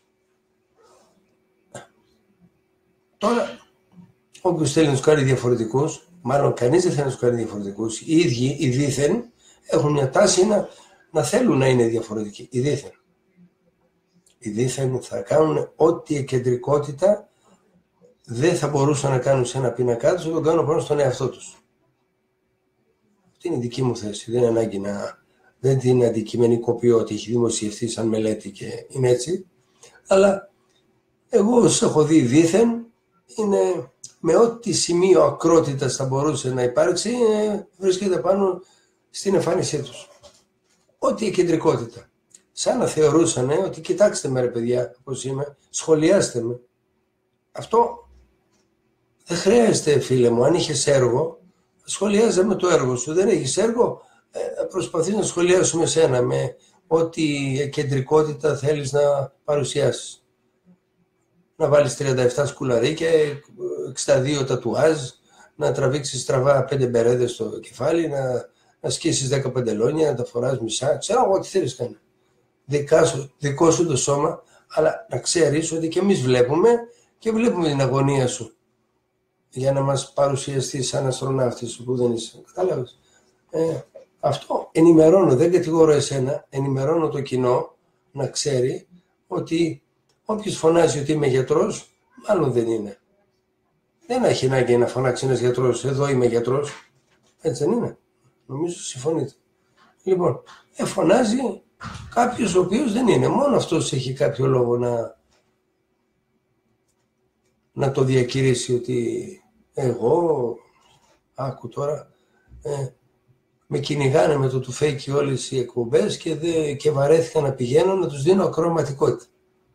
Τώρα, όποιος θέλει να τους κάνει διαφορετικούς, μάλλον κανείς δεν θέλει να τους κάνει διαφορετικούς, οι ίδιοι, οι δίθεν, έχουν μια τάση να, να θέλουν να είναι διαφορετικοί. Οι δίθεν. Οι δίθεν θα κάνουν ό,τι η κεντρικότητα δεν θα μπορούσαν να κάνουν σε ένα πίνακά τους, θα τον κάνουν πάνω στον εαυτό τους. Αυτή είναι η δική μου θέση. Δεν είναι ανάγκη να. Δεν την αντικειμενικοποιώ ότι έχει δημοσιευτεί σαν μελέτη και είναι έτσι. Αλλά εγώ όσο έχω δει δίθεν είναι με ό,τι σημείο ακρότητας θα μπορούσε να υπάρξει βρίσκεται πάνω στην εμφάνισή τους. Ό,τι η κεντρικότητα. Σαν να θεωρούσαν ότι κοιτάξτε με ρε παιδιά πώς είμαι, σχολιάστε με. Αυτό δεν χρειάζεται φίλε μου. Αν είχες έργο, σχολιάζε με το έργο σου. Δεν έχεις έργο, προσπαθείς να σχολιάσουμε σένα με ό,τι κεντρικότητα θέλεις να παρουσιάσεις. Να βάλεις τριάντα επτά σκουλαρίκια, εξήντα δύο τατουάζ, να τραβήξεις στραβά πέντε μπερέδες στο κεφάλι, να, να σκίσεις δέκα παντελόνια, να τα φοράς μισά. Ξέρω εγώ τι θέλεις κάνει. Δικά σου, δικό σου το σώμα, αλλά να ξέρεις ότι και εμείς βλέπουμε και βλέπουμε την αγωνία σου για να μας παρουσιαστείς σαν αστροναύτης που δεν είσαι. Κατάλαβες. Ε, αυτό ενημερώνω, δεν κατηγορώ εσένα, ενημερώνω το κοινό να ξέρει ότι όποιος φωνάζει ότι είμαι γιατρός, μάλλον δεν είναι. Δεν έχει ανάγκη να φωνάξει ένας γιατρός, εδώ είμαι γιατρός. Έτσι δεν είναι. Νομίζω συμφωνείτε. Λοιπόν, ε, φωνάζει κάποιος ο οποίος δεν είναι. Μόνο αυτός έχει κάποιο λόγο να, να το διακηρύσει ότι εγώ, άκου τώρα, ε, με κυνηγάνε με το του fake όλες οι εκπομπές και, δε, και βαρέθηκα να πηγαίνω να τους δίνω ακροματικότητα.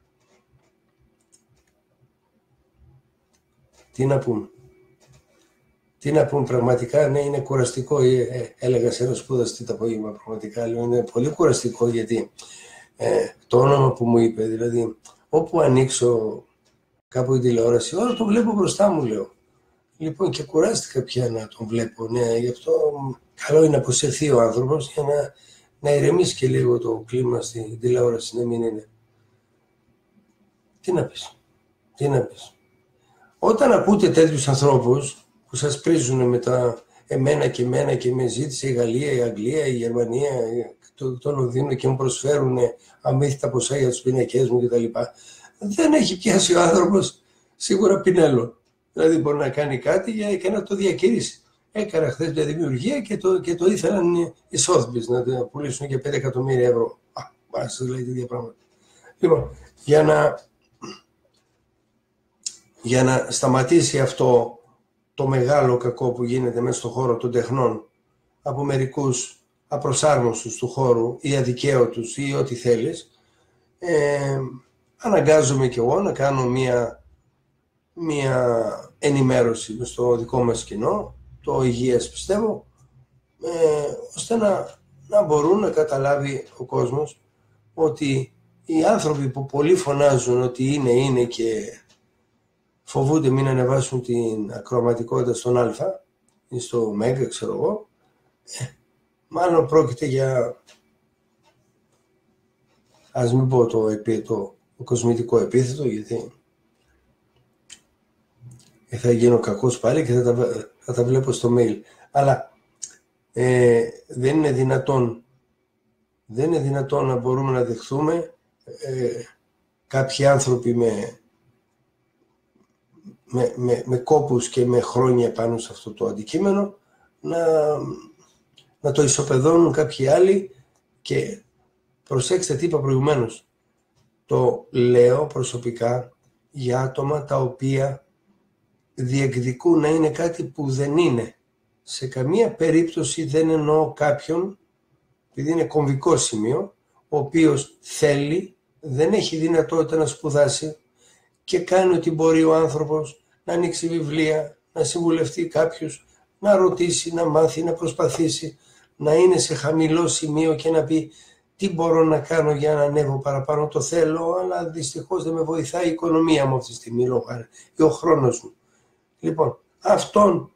Τι να πούμε. Τι να πούμε πραγματικά, ναι, είναι κουραστικό. Ε, ε, έλεγα σε ένα σπούδαστη το απόγευμα, πραγματικά λέω, είναι πολύ κουραστικό, γιατί ε, το όνομα που μου είπε, δηλαδή όπου ανοίξω κάπου την τηλεόραση, όλα το βλέπω μπροστά μου, λέω. Λοιπόν, και κουράστηκα πια να τον βλέπω, ναι, γι' αυτό καλό είναι να αποσυρθεί ο άνθρωπος για να, να ηρεμήσει και λίγο το κλίμα στην τηλεόραση, να μην είναι. Τι να πεις, τι να πεις. Όταν ακούτε τέτοιους ανθρώπους που σας πρίζουν με τα εμένα και εμένα και με ζήτησε η Γαλλία, η Αγγλία, η Γερμανία, το, το Λονδίνο και μου προσφέρουν αμύθιτα ποσά για τους πινακές μου κτλ. Δεν έχει πιάσει ο άνθρωπος σίγουρα πινέλο. Δηλαδή μπορεί να κάνει κάτι για, και να το διακηρύσει. Έκανα χθες μια δημιουργία και το, και το ήθελαν οι Sotheby's να το πουλήσουν για πέντε εκατομμύρια ευρώ. Α, βάζει σας λέει τέτοια πράγματα. Λοιπόν, για να, για να σταματήσει αυτό το μεγάλο κακό που γίνεται μέσα στον χώρο των τεχνών από μερικούς απροσάρμοστους του χώρου ή αδικαίωτους ή ό,τι θέλεις, ε, αναγκάζομαι κι εγώ να κάνω μία, μία ενημέρωση στο δικό μας κοινό, το υγείας πιστεύω, ε, ώστε να, να μπορούν να καταλάβει ο κόσμος ότι οι άνθρωποι που πολλοί φωνάζουν ότι είναι, είναι και φοβούνται μην ανεβάσουν την ακροματικότητα στον Α ή στο Μέγα, ξέρω εγώ, ε, μάλλον πρόκειται για, ας μην πω το, το, το κοσμητικό επίθετο, γιατί θα γίνω κακός πάλι και θα τα, θα τα βλέπω στο mail. Αλλά ε, δεν είναι δυνατόν, δεν είναι δυνατόν να μπορούμε να δεχθούμε ε, κάποιοι άνθρωποι με, με, με, με κόπους και με χρόνια πάνω σε αυτό το αντικείμενο να, να το ισοπεδώνουν κάποιοι άλλοι. Και προσέξτε τι είπα προηγουμένως, το λέω προσωπικά για άτομα τα οποία διεκδικούν να είναι κάτι που δεν είναι. Σε καμία περίπτωση δεν εννοώ κάποιον, επειδή είναι κομβικό σημείο, ο οποίος θέλει, δεν έχει δυνατότητα να σπουδάσει και κάνει ό,τι μπορεί ο άνθρωπος, να ανοίξει βιβλία, να συμβουλευτεί κάποιους, να ρωτήσει, να μάθει, να προσπαθήσει, να είναι σε χαμηλό σημείο και να πει τι μπορώ να κάνω για να ανέβω παραπάνω, το θέλω, αλλά δυστυχώς δεν με βοηθάει η οικονομία μου αυτή τη στιγμή ή ο χρόνος μου. Λοιπόν, αυτόν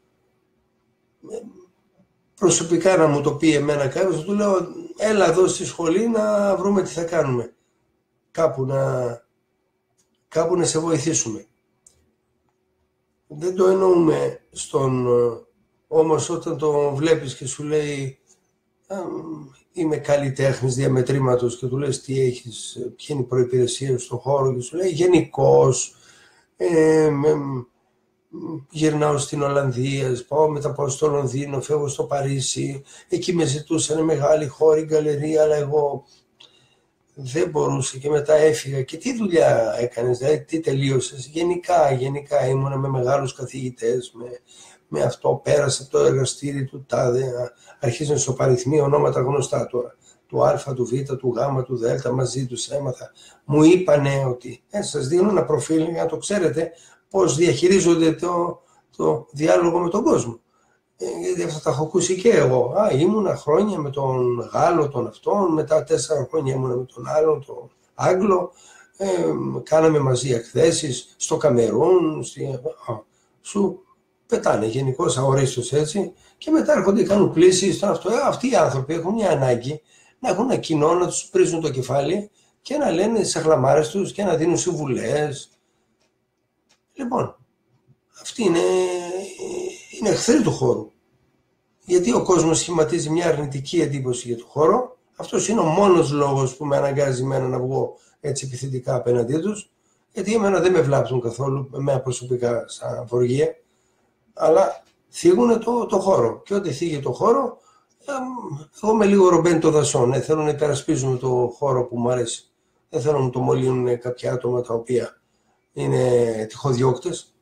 προσωπικά να μου το πει εμένα κάποιος, θα του λέω έλα εδώ στη σχολή να βρούμε τι θα κάνουμε. Κάπου να, κάπου να σε βοηθήσουμε. Δεν το εννοούμε στον... Όμως όταν το βλέπεις και σου λέει είμαι καλλιτέχνης διαμετρήματος και του λες τι έχεις, ποια είναι η προϋπηρεσία στον χώρο και σου λέει γενικώς, ε, με, γυρνάω στην Ολλανδία, πάω μετά πάω στο Λονδίνο, φεύγω στο Παρίσι, εκεί με ζητούσαν μεγάλη χώρη, γκαλερία, αλλά εγώ δεν μπορούσα και μετά έφυγα. Και τι δουλειά έκανες, δηλαδή τι τελείωσες? Γενικά, γενικά ήμουνα με μεγάλους καθηγητές, με, με αυτό πέρασα από το εργαστήρι του τάδε, αρχίζουν στο παριθμί ονόματα γνωστά τώρα, του Α, του Β, του Γ, του Δ, μαζί τους έμαθα. Μου είπανε ότι, ε, σας δίνω ένα προφίλ για να το ξέρετε, πώς διαχειρίζονται το, το διάλογο με τον κόσμο. Ε, γιατί αυτά τα έχω ακούσει και εγώ. Α, ήμουνα χρόνια με τον Γάλλο τον αυτόν, μετά τέσσερα χρόνια ήμουνα με τον άλλον, τον Άγγλο, ε, κάναμε μαζί εκθέσεις στο Καμερούν, στη, α, σου πετάνε γενικώς αορίστως έτσι και μετά έρχονται και κάνουν πλήσεις στον αυτό. Ε, αυτοί οι άνθρωποι έχουν μια ανάγκη να έχουν ένα κοινό, να τους πρίζουν το κεφάλι και να λένε τις αχλαμάρες τους και να δίνουν συμβουλές. Λοιπόν, αυτοί είναι, είναι εχθροί του χώρου. Γιατί ο κόσμος σχηματίζει μια αρνητική εντύπωση για το χώρο. Αυτός είναι ο μόνος λόγος που με αναγκάζει εμένα να βγω έτσι επιθετικά απέναντί τους. Γιατί εμένα δεν με βλάπτουν καθόλου, εμένα προσωπικά σαν φοργία. Αλλά θίγουν το, το χώρο. Και ό,τι θίγει το χώρο, εγώ είμαι λίγο ρομπέν των δασών. Ε, θέλω να υπερασπίζουμε το χώρο που μου αρέσει. Δεν θέλω να μου το μολύνουν κάποια άτομα τα οποία είναι τυχοδιώκτες.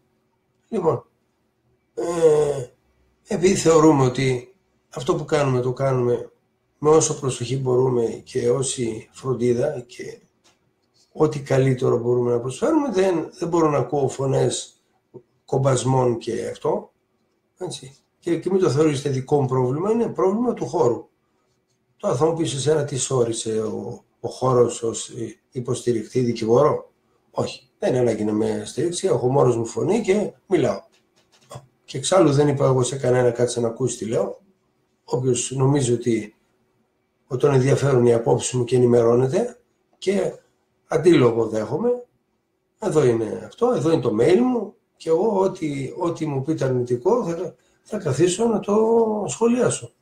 Λοιπόν, ε, επειδή θεωρούμε ότι αυτό που κάνουμε το κάνουμε με όσο προσοχή μπορούμε και όση φροντίδα και ό,τι καλύτερο μπορούμε να προσφέρουμε, δεν, δεν μπορώ να ακούω φωνές κομπασμών και αυτό, έτσι. Και, και μην το θεωρήσετε δικό μου πρόβλημα, είναι πρόβλημα του χώρου. Τώρα θα μου πεις εσένα τι σώρισε ο, ο χώρος ως υποστηρικτή δικηγόρο. Όχι, δεν είναι ανάγκη να με στηρίξει, έχω μόνος μου φωνή και μιλάω. Και εξάλλου δεν είπα εγώ σε κανένα κάτσε να ακούσει τι λέω. Όποιος νομίζει ότι όταν ενδιαφέρουν οι απόψεις μου και ενημερώνεται και αντίλογο δέχομαι, εδώ είναι αυτό, εδώ είναι το mail μου και εγώ ό,τι, ό,τι μου πείτε αρνητικό θα, θα καθίσω να το σχολιάσω.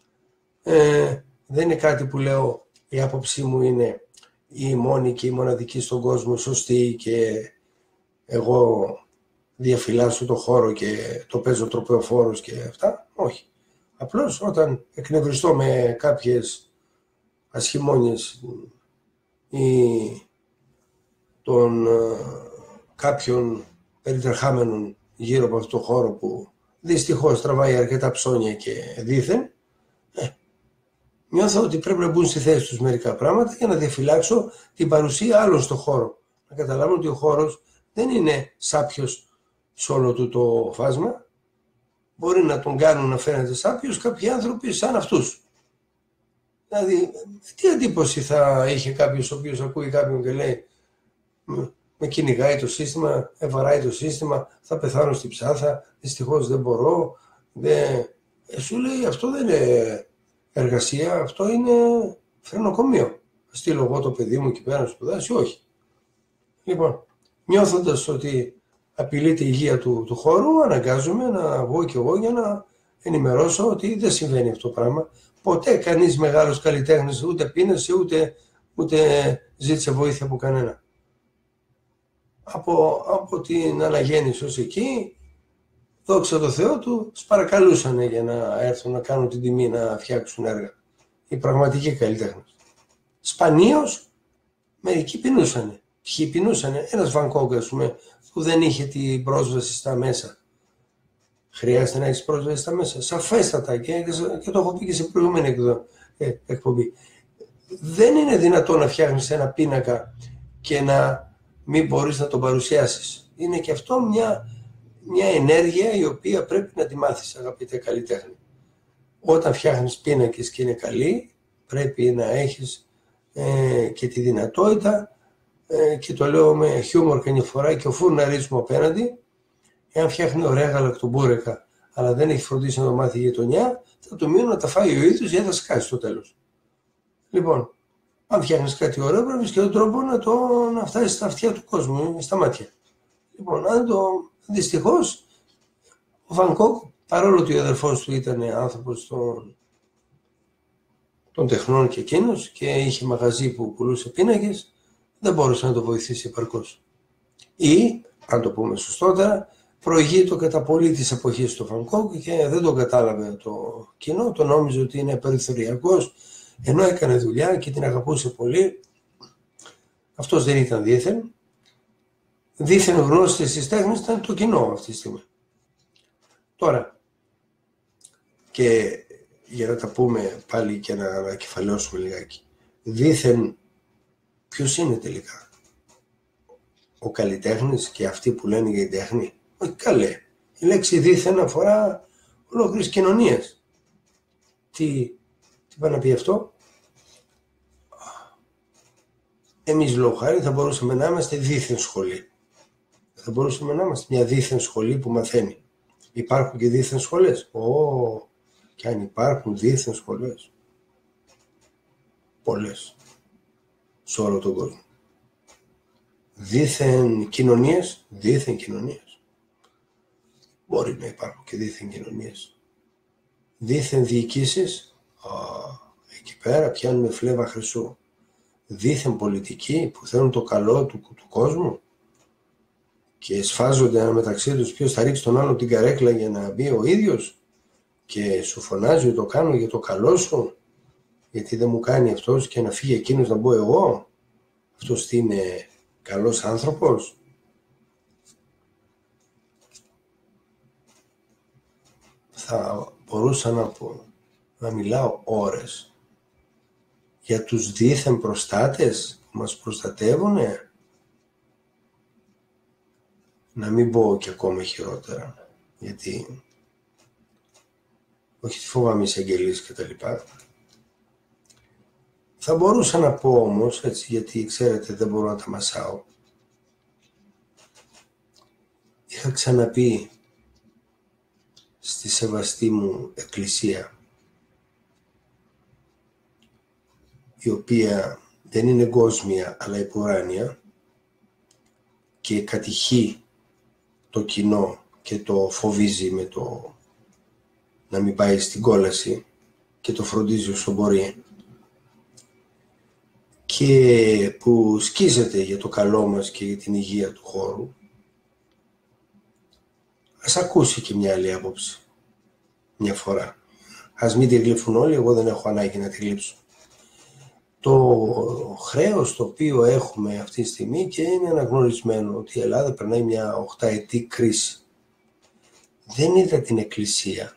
Ε, δεν είναι κάτι που λέω η άποψή μου είναι η μόνη και η μοναδική στον κόσμο σωστή και εγώ διαφυλάσσω το χώρο και το παίζω τροπεοφόρος και αυτά. Όχι. Απλώς όταν εκνευριστώ με κάποιες ασχημόνιες ή των κάποιων περιτρεχάμενων γύρω από αυτό το χώρο που δυστυχώς τραβάει αρκετά ψώνια και δήθεν, ε, νιώθω ότι πρέπει να μπουν στη θέση τους μερικά πράγματα για να διαφυλάξω την παρουσία άλλων στο χώρο. Να καταλάβουν ότι ο χώρος δεν είναι σάπιος σε όλο του το φάσμα. Μπορεί να τον κάνουν να φαίνεται σάπιος κάποιοι άνθρωποι σαν αυτούς. Δηλαδή, τι εντύπωση θα είχε κάποιος ο οποίος ακούει κάποιον και λέει με κυνηγάει το σύστημα, ευαράει το σύστημα, θα πεθάνω στην ψάθα, δυστυχώς δεν μπορώ. Δεν... Ε, σου λέει αυτό δεν είναι εργασία, αυτό είναι φρενοκομείο. Θα στείλω εγώ το παιδί μου εκεί πέρα να σπουδάσει, όχι. Λοιπόν, νιώθοντας ότι απειλείται η υγεία του, του χώρου, αναγκάζομαι να βγω κι εγώ για να ενημερώσω ότι δεν συμβαίνει αυτό το πράγμα. Ποτέ κανείς μεγάλος καλλιτέχνης ούτε πείνασε ούτε, ούτε ζήτησε βοήθεια από κανένα. Από, από την αναγέννηση ως εκεί, δόξα τω Θεώ του, παρακαλούσαν για να έρθουν να κάνουν την τιμή να φτιάξουν έργα. Οι πραγματικοί καλλιτέχνες. Σπανίως μερικοί πεινούσανε. Ποιοι πεινούσανε, ένας Βαν Γκόγκ, ας πούμε, που δεν είχε την πρόσβαση στα μέσα. Χρειάζεται να έχεις πρόσβαση στα μέσα. Σαφέστατα και, και το έχω πει και σε προηγούμενη ε, εκπομπή. Δεν είναι δυνατόν να φτιάχνεις ένα πίνακα και να μην μπορείς να τον παρουσιάσεις. Είναι και αυτό μια, μια ενέργεια η οποία πρέπει να τη μάθεις, αγαπητέ καλλιτέχνη. Όταν φτιάχνεις πίνακες και είναι καλή, πρέπει να έχεις ε, και τη δυνατότητα, ε, και το λέω με χιούμορ καμιά φορά, και ο φούρναρης μου απέναντι, εάν φτιάχνει ωραία γαλακτομπούρεκα, αλλά δεν έχει φροντίσει να το μάθει η γειτονιά, θα το μείνουν να τα φάει ο ίδιος γιατί θα σκάσει στο τέλος. Λοιπόν, αν φτιάχνεις κάτι ωραίο, πρέπει και τον τρόπο να, το, να φτάσει στα αυτιά του κόσμου, στα μάτια. Λοιπόν, αν το, δυστυχώς, ο Βαν Γκόγκ, παρόλο ότι ο αδερφός του ήταν άνθρωπος των, των τεχνών και εκείνος και είχε μαγαζί που πουλούσε πίνακες, δεν μπορούσε να το βοηθήσει επαρκώς. Ή, αν το πούμε σωστότερα, προηγεί κατά πολύ της εποχής του Βαν Γκόγκ και δεν το κατάλαβε το κοινό, το νόμιζε ότι είναι περιθωριακός, ενώ έκανε δουλειά και την αγαπούσε πολύ. Αυτός δεν ήταν δίθεν. Δίθεν γνώστης της τέχνης ήταν το κοινό αυτή τη στιγμή. Τώρα, και για να τα πούμε πάλι και να ανακεφαλαιώσουμε λιγάκι, δίθεν ποιος είναι τελικά? Ο καλλιτέχνης και αυτοί που λένε για την τέχνη? Όχι καλέ. Η λέξη δίθεν αφορά ολόκληρες κοινωνίες. Τι, τι πάει να πει αυτό? Εμείς λόγω χάρη θα μπορούσαμε να είμαστε δίθεν σχολή. Θα μπορούσαμε να είμαστε μια δίθεν σχολή που μαθαίνει. Υπάρχουν και δίθεν σχολές. Ω, και αν υπάρχουν δίθεν σχολές. Πολλές. Σε όλο τον κόσμο. Δίθεν κοινωνίες. Δίθεν κοινωνίες. Μπορεί να υπάρχουν και δίθεν κοινωνίες. Δίθεν διοικήσεις. Α, εκεί πέρα πιάνουμε φλέβα χρυσού. Δίθεν πολιτικοί που θέλουν το καλό του, του κόσμου και σφάζονται μεταξύ τους ποιος θα ρίξει τον άλλο την καρέκλα για να μπει ο ίδιος και σου φωνάζει ότι το κάνω για το καλό σου, γιατί δεν μου κάνει αυτός και να φύγει εκείνος να μπω εγώ. Αυτός τι είναι, καλός άνθρωπος? θα μπορούσα να, πω, να μιλάω ώρες για τους δίθεν προστάτες που μας προστατεύουνε. Να μην πω και ακόμα χειρότερα, γιατί όχι φοβάμαι εισαγγελίες και τα λοιπά. Θα μπορούσα να πω όμως, έτσι, γιατί ξέρετε δεν μπορώ να τα μασάω. Είχα ξαναπεί στη σεβαστή μου εκκλησία, η οποία δεν είναι κόσμια αλλά υπουράνια και κατηχεί το κοινό και το φοβίζει με το να μην πάει στην κόλαση και το φροντίζει όσο μπορεί, και που σκίζεται για το καλό μας και για την υγεία του χώρου, ας ακούσει και μια άλλη άποψη μια φορά. Ας μην τη γλύφουν όλοι, εγώ δεν έχω ανάγκη να τη γλύψω. Το χρέος το οποίο έχουμε αυτή τη στιγμή, και είναι αναγνωρισμένο ότι η Ελλάδα περνάει μια οχταετή κρίση. Δεν είδα την Εκκλησία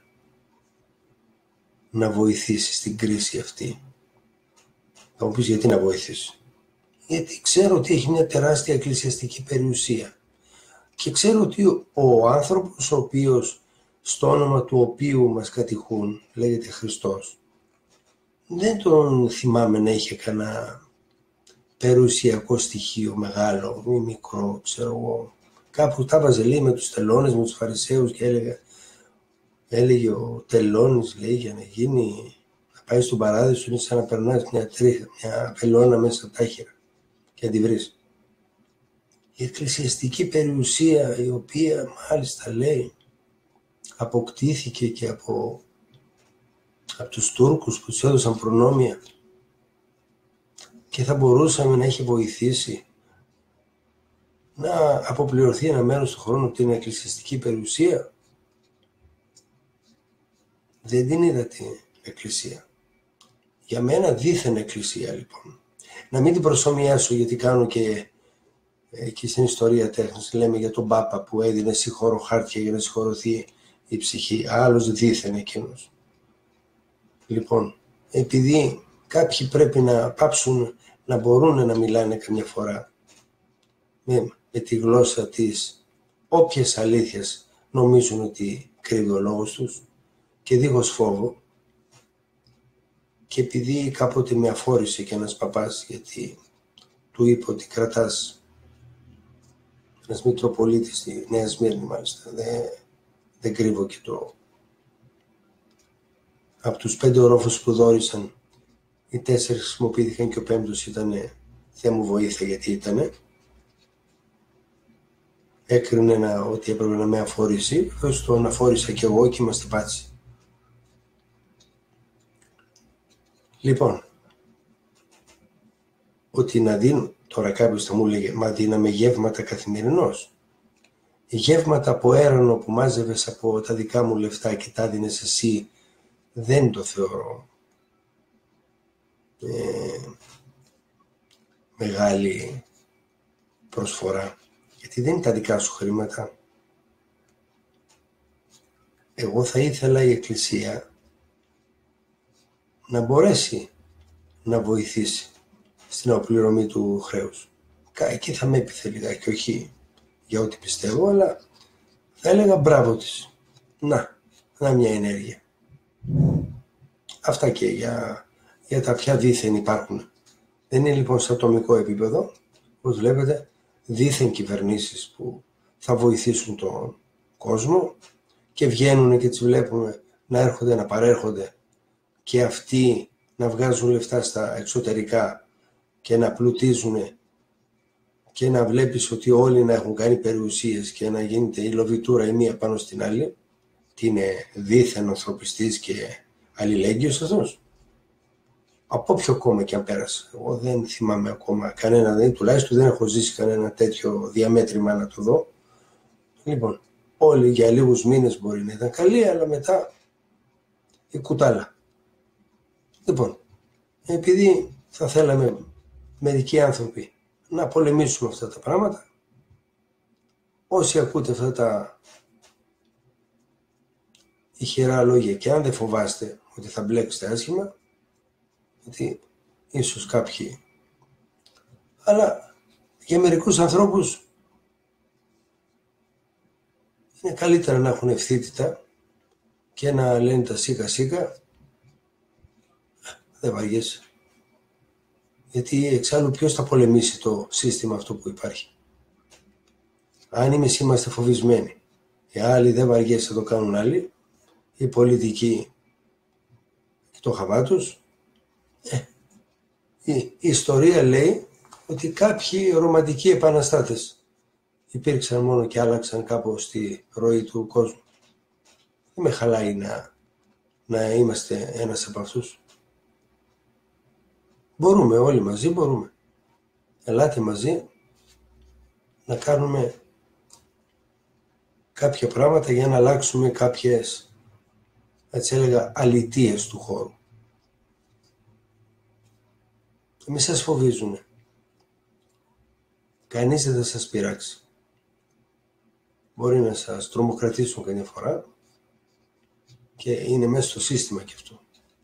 να βοηθήσει στην κρίση αυτή. Θα μου πεις γιατί να βοηθήσει. Γιατί ξέρω ότι έχει μια τεράστια εκκλησιαστική περιουσία. Και ξέρω ότι ο άνθρωπος ο οποίος, στο όνομα του οποίου μας κατηχούν, λέγεται Χριστός, δεν τον θυμάμαι να είχε κανένα περιουσιακό στοιχείο μεγάλο ή μικρό, ξέρω εγώ. Κάπου τα βάζε, λέει, με τους τελώνες, με τους Φαρισαίους, και έλεγε, έλεγε ο τελώνης, λέει, για να γίνει, να πάει στον παράδεισο είναι σαν να περνάς μια τρίχα, μια πελώνα μέσα από τα άχυρα και να τη βρεις. Η εκκλησιαστική περιουσία, η οποία μάλιστα, λέει, αποκτήθηκε και από, από τους Τούρκους που τους έδωσαν προνόμια, και θα μπορούσαμε να έχει βοηθήσει να αποπληρωθεί ένα μέρος του χρόνου από την εκκλησιαστική περιουσία. Δεν την είδα την εκκλησία. Για μένα δίθεν εκκλησία, λοιπόν. Να μην την προσωμιάσω, γιατί κάνω και εκεί στην ιστορία τέχνης, λέμε για τον Πάπα που έδινε συγχώρο χάρτια για να συγχωρωθεί η ψυχή. Άλλος δίθεν εκείνος. Λοιπόν, επειδή κάποιοι πρέπει να πάψουν να μπορούν να μιλάνε καμιά φορά με, με τη γλώσσα της όποιες αλήθειες νομίζουν ότι κρύβει ο λόγος τους και δίχως φόβο, και επειδή κάποτε με αφόρησε και ένας παπάς, γιατί του είπε ότι κρατάς, ένας Μητροπολίτης στη Νέα Σμύρνη μάλιστα, δεν, δεν κρύβω και το, από τους πέντε ορόφους που δόρισαν, οι τέσσερις χρησιμοποιήθηκαν και ο πέμπτος ήταν Θεέ μου βοήθεια, γιατί ήτανε. Έκρινε να, ότι έπρεπε να με αφορήσει, βεβαίως τον αφόρησα και εγώ και είμαστε πάτσι. Λοιπόν, ότι να δίνω, τώρα κάποιος θα μου λέγε, μα δίναμε γεύματα καθημερινώς. Γεύματα από έρανο που μάζευες από τα δικά μου λεφτά και τα δίνες εσύ, δεν το θεωρώ ε, μεγάλη προσφορά, γιατί δεν είναι τα δικά σου χρήματα. Εγώ θα ήθελα η Εκκλησία να μπορέσει να βοηθήσει στην αποπληρωμή του χρέους. Εκεί θα με έπιθε λιγάκι, όχι για ό,τι πιστεύω, αλλά θα έλεγα μπράβο της. Να, να μια ενέργεια. Αυτά και για, για τα ποια δίθεν υπάρχουν. Δεν είναι λοιπόν σε ατομικό επίπεδο, όπως βλέπετε, δίθεν κυβερνήσεις που θα βοηθήσουν τον κόσμο και βγαίνουν και τις βλέπουμε να έρχονται, να παρέρχονται, και αυτοί να βγάζουν λεφτά στα εξωτερικά και να πλουτίζουν, και να βλέπεις ότι όλοι να έχουν κάνει περιουσίες και να γίνεται η λοβιτούρα η μία πάνω στην άλλη. Τι είναι δίθεν ανθρωπιστής και αλληλέγγυος αυτός? Από ποιο κόμμα και αν πέρασε. Εγώ δεν θυμάμαι ακόμα κανένα, δεν, τουλάχιστον δεν έχω ζήσει κανένα τέτοιο διαμέτρημα να το δω. Λοιπόν, όλοι για λίγους μήνες μπορεί να ήταν καλοί, αλλά μετά η κουτάλα. Λοιπόν, επειδή θα θέλαμε μερικοί άνθρωποι να πολεμήσουμε αυτά τα πράγματα, όσοι ακούτε αυτά τα ηχηρά λόγια και αν δεν φοβάστε ότι θα μπλέξετε άσχημα, γιατί ίσως κάποιοι, αλλά για μερικούς ανθρώπους είναι καλύτερα να έχουν ευθύτητα και να λένε τα σίκα σίκα, δεν βαριέσαι. Γιατί εξάλλου ποιος θα πολεμήσει το σύστημα αυτό που υπάρχει. Αν εμείς είμαστε φοβισμένοι, οι άλλοι δεν βαριέσαι, θα το κάνουν άλλοι, οι πολιτικοί το χαβά τους, ε, η, η ιστορία λέει ότι κάποιοι ρομαντικοί επαναστάτες υπήρξαν μόνο και άλλαξαν κάπως τη ροή του κόσμου. Δεν με χαλάει να, να είμαστε ένας από αυτούς. Μπορούμε όλοι μαζί, μπορούμε. Ελάτε μαζί να κάνουμε κάποια πράγματα για να αλλάξουμε κάποιες, έτσι έλεγα, αλητίες του χώρου. Μη σας φοβίζουνε. Κανείς δεν θα σας πειράξει. Μπορεί να σας τρομοκρατήσουν καμιά φορά και είναι μέσα στο σύστημα και αυτό.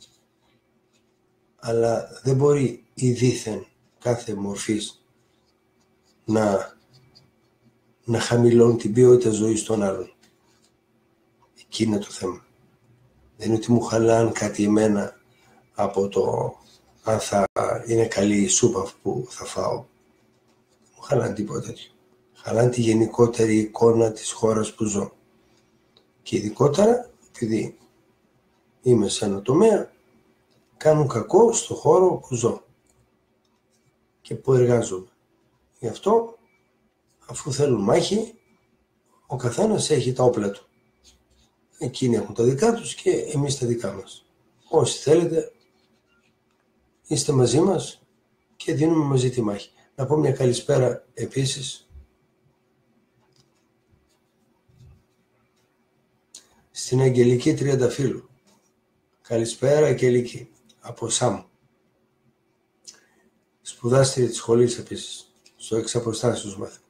Αλλά δεν μπορεί η δίθεν κάθε μορφής να, να χαμηλώνει την ποιότητα ζωής των άλλων. Εκεί είναι το θέμα. Δεν είναι ότι μου χαλάνε κάτι εμένα από το αν θα είναι καλή η σούπα που θα φάω. Δεν μου χαλάνε τίποτα τέτοιο. Χαλάνε τη γενικότερη εικόνα της χώρας που ζω. Και ειδικότερα, επειδή είμαι σε ένα τομέα, κάνουν κακό στο χώρο που ζω και που εργάζομαι. Γι' αυτό, αφού θέλουν μάχη, ο καθένας έχει τα όπλα του. Εκείνοι έχουν τα δικά τους και εμείς τα δικά μας. Όσοι θέλετε, είστε μαζί μας και δίνουμε μαζί τη μάχη. Να πω μια καλησπέρα επίσης στην Αγγελική Τριανταφύλλου. Καλησπέρα Αγγελική, από Σάμου. Σπουδάστηρη της σχολής επίσης, στο εξ αποστάσεως μάθημα.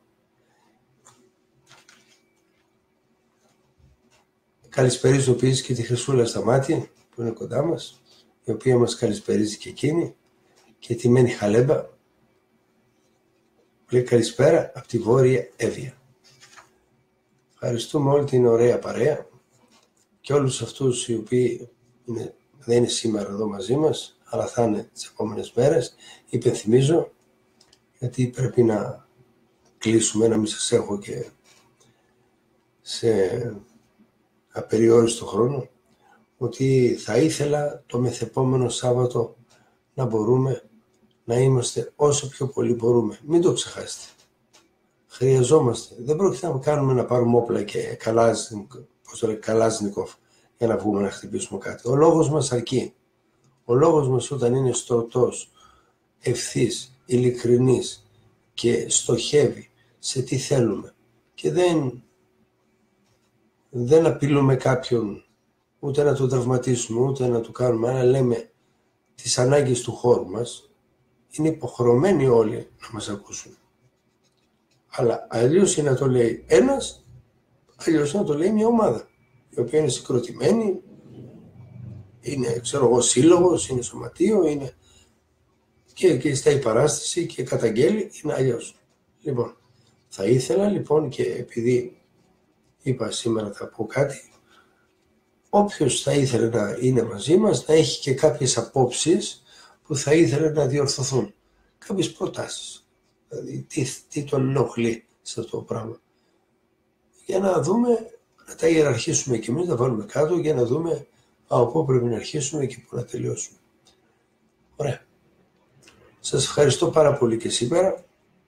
Καλησπερίζω επίσης και τη Χρυσούλα Σταμάτη που είναι κοντά μας, η οποία μας καλησπερίζει και εκείνη, και τη Μένη Χαλέμπα που λέει καλησπέρα από τη Βόρεια Εύβοια. Ευχαριστούμε όλη την ωραία παρέα και όλους αυτούς οι οποίοι είναι, δεν είναι σήμερα εδώ μαζί μας, αλλά θα είναι τις επόμενες μέρες. Υπενθυμίζω, γιατί πρέπει να κλείσουμε, να μην σας έχω και σε απεριόριστο χρόνο, ότι θα ήθελα το μεθεπόμενο Σάββατο να μπορούμε να είμαστε όσο πιο πολύ μπορούμε. Μην το ξεχάσετε. Χρειαζόμαστε. Δεν πρόκειται να κάνουμε να πάρουμε όπλα και καλάζνικοφ για να βγούμε να χτυπήσουμε κάτι. Ο λόγος μας αρκεί. Ο λόγος μας όταν είναι στρωτός, ευθύς, ειλικρινής και στοχεύει σε τι θέλουμε και δεν, δεν απειλούμε κάποιον ούτε να τον τραυματίσουμε ούτε να του κάνουμε, αλλά λέμε τις ανάγκες του χώρου μας, είναι υποχρεωμένοι όλοι να μας ακούσουν. Αλλά αλλιώς είναι να το λέει ένας, αλλιώς να το λέει μια ομάδα, η οποία είναι συγκροτημένη, είναι, ξέρω εγώ, σύλλογος, είναι σωματείο, είναι και, και στα υπαράσταση και καταγγέλει, είναι αλλιώς. Λοιπόν, θα ήθελα λοιπόν, και επειδή είπα σήμερα θα πω κάτι, όποιος θα ήθελε να είναι μαζί μας, να έχει και κάποιες απόψεις που θα ήθελε να διορθωθούν. Κάποιες προτάσεις. Δηλαδή, τι, τι τον ενοχλεί σε αυτό το πράγμα. Για να δούμε, να τα ιεραρχήσουμε και εμείς, να βάλουμε κάτω για να δούμε από πού πρέπει να αρχίσουμε και πού να τελειώσουμε. Ωραία. Σας ευχαριστώ πάρα πολύ και σήμερα.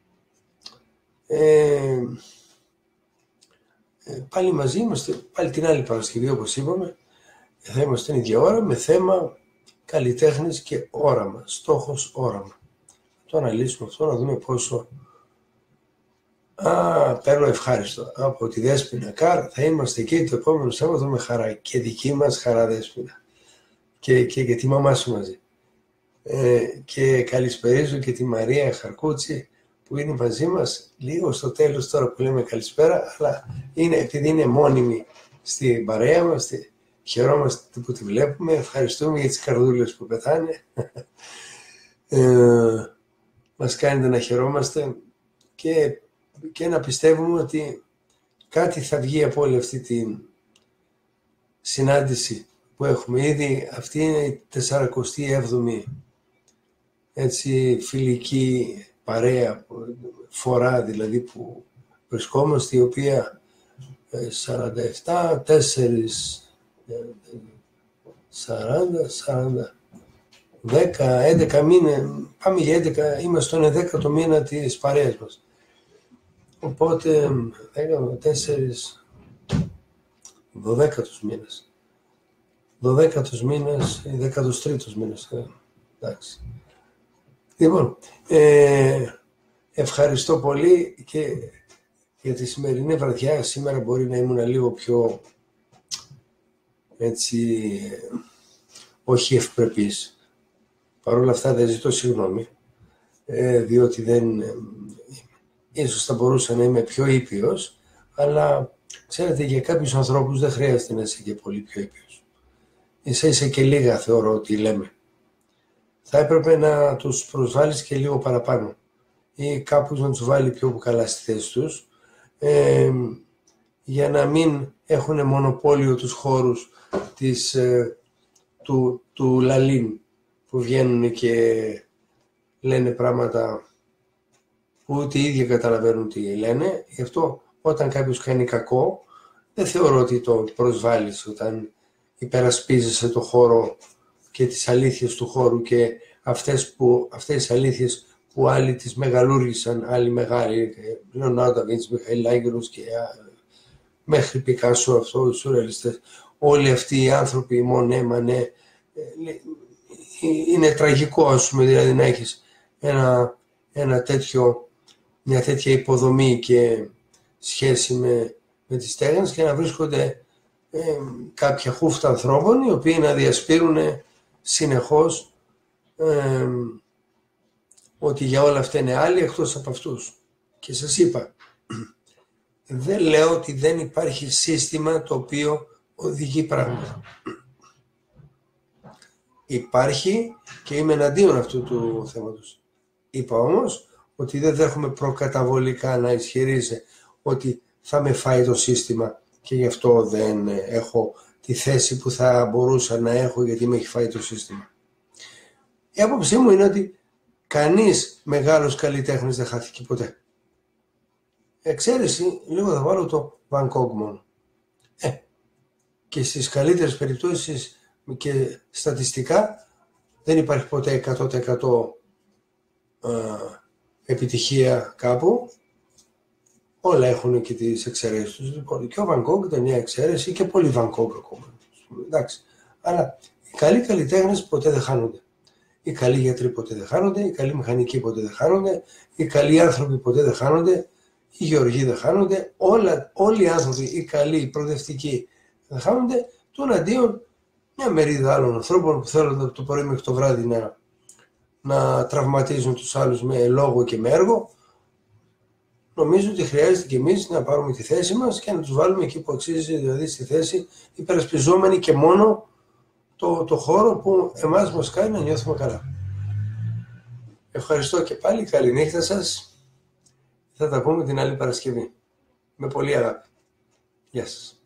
Ε, ε, πάλι μαζί είμαστε, πάλι την άλλη Παρασκευή όπως είπαμε, θα είμαστε την ίδια ώρα με θέμα καλλιτέχνης και όραμα, στόχος όραμα. Το αναλύσουμε αυτό, να δούμε πόσο... Α, παίρνω ευχάριστο. Από τη Δέσποινα Καρ θα είμαστε εκεί το επόμενο Σάββατο με χαρά. Και δική μας χαρά Δέσποινα. Και, και, και τη μαμά σου μαζί. Ε, και καλησπερίζω και τη Μαρία Χαρκούτσι που είναι μαζί μας λίγο στο τέλος τώρα που λέμε καλησπέρα, αλλά είναι, επειδή είναι μόνιμη στην παρέα μας, χαιρόμαστε που τη βλέπουμε, ευχαριστούμε για τις καρδούλες που πεθάνε. ε, μας κάνετε να χαιρόμαστε και, και να πιστεύουμε ότι κάτι θα βγει από όλη αυτή τη συνάντηση που έχουμε ήδη. Αυτή είναι η τεσσαρακοστή έβδομη έτσι φιλική παρέα, φορά δηλαδή που βρισκόμαστε, η οποία σαράντα επτά, τέσσερα, σαράντα, σαράντα, δέκα, έντεκα μήνες, πάμε για έντεκα, είμαστε στον ενδέκατο μήνα της παρέας μας. Οπότε, δέκα, τέσσερα, δωδέκατος μήνας. δωδέκατος μήνας, δέκατος τρίτος μήνας. Εντάξει. Λοιπόν, ε, ευχαριστώ πολύ και για τη σημερινή βραδιά. Σήμερα μπορεί να ήμουν λίγο πιο έτσι, όχι ευπρεπής. Παρ' όλα αυτά δεν ζητώ συγγνώμη, ε, διότι δεν, ε, ίσως θα μπορούσα να είμαι πιο ήπιος, αλλά ξέρετε, για κάποιους ανθρώπους δεν χρειάζεται να είσαι και πολύ πιο ήπιος. Ίσα ίσα και λίγα θεωρώ ότι λέμε. Θα έπρεπε να τους προσβάλλεις και λίγο παραπάνω ή κάπως να τους βάλει πιο καλά στη θέση τους, ε, για να μην έχουν μονοπόλιο τους χώρους της, ε, του, του λαλήν, που βγαίνουν και λένε πράγματα που ούτε οι ίδιοι καταλαβαίνουν τι λένε. Γι' αυτό όταν κάποιος κάνει κακό, δεν θεωρώ ότι το προσβάλλεις όταν υπερασπίζεσαι το χώρο και τις αλήθειες του χώρου και αυτές, που, αυτές τις αλήθειες που άλλοι τις μεγαλούργησαν, άλλοι μεγάλοι, Λεωνάρντο ντα Βίντσι, Μιχαήλ Άγγελος και μέχρι Πικάσο, αυτό, οι σουρεαλιστές, όλοι αυτοί οι άνθρωποι, η Μονέ, Μανέ, είναι τραγικό, ας πούμε, δηλαδή να έχεις ένα, ένα τέτοιο, μια τέτοια υποδομή και σχέση με, με τις στέγανες και να βρίσκονται ε, κάποια χούφτα ανθρώπων οι οποίοι να διασπείρουν συνεχώς ε, ότι για όλα αυτά είναι άλλοι εκτός από αυτούς. Και σας είπα, δεν λέω ότι δεν υπάρχει σύστημα το οποίο οδηγεί πράγματα. Υπάρχει και είμαι εναντίον αυτού του θέματος. Είπα όμως ότι δεν δέχομαι προκαταβολικά να ισχυρίζει ότι θα με φάει το σύστημα και γι' αυτό δεν έχω τη θέση που θα μπορούσα να έχω γιατί με έχει φάει το σύστημα. Η άποψή μου είναι ότι κανείς μεγάλος καλλιτέχνης δεν χάθηκε ποτέ. Εξαίρεση, λίγο θα βάλω το Van Gogh μόνο. Ε, και στις καλύτερες περιπτώσεις και στατιστικά δεν υπάρχει ποτέ εκατό τοις εκατό ε, επιτυχία κάπου. Όλα έχουν και τις εξαιρέσεις τους. Λοιπόν, και ο Van Gogh ήταν μια εξαίρεση και πολλοί Van Gogh ακόμα. Εντάξει. Αλλά οι καλοί καλλιτέχνες ποτέ δεν χάνονται. Οι καλοί γιατροί ποτέ δεν χάνονται, οι καλοί μηχανικοί ποτέ δεν χάνονται, οι καλοί άνθρωποι ποτέ δεν χάνονται, οι γεωργοί δεν χάνονται, όλα, όλοι οι άνθρωποι, οι καλοί, οι προοδευτικοί δεν χάνονται, των αντίον μια μερίδα άλλων ανθρώπων που θέλουν από το πρωί μέχρι το βράδυ να, να τραυματίζουν τους άλλους με λόγο και με έργο. Νομίζω ότι χρειάζεται και εμείς να πάρουμε τη θέση μας και να τους βάλουμε εκεί που αξίζει, δηλαδή στη θέση υπερασπιζόμενοι και μόνο το, το χώρο που εμάς μας κάνει να νιώθουμε καλά. Ευχαριστώ και πάλι, καλή νύχτα σας. Θα τα πούμε την άλλη Παρασκευή. Με πολύ αγάπη. Γεια σας.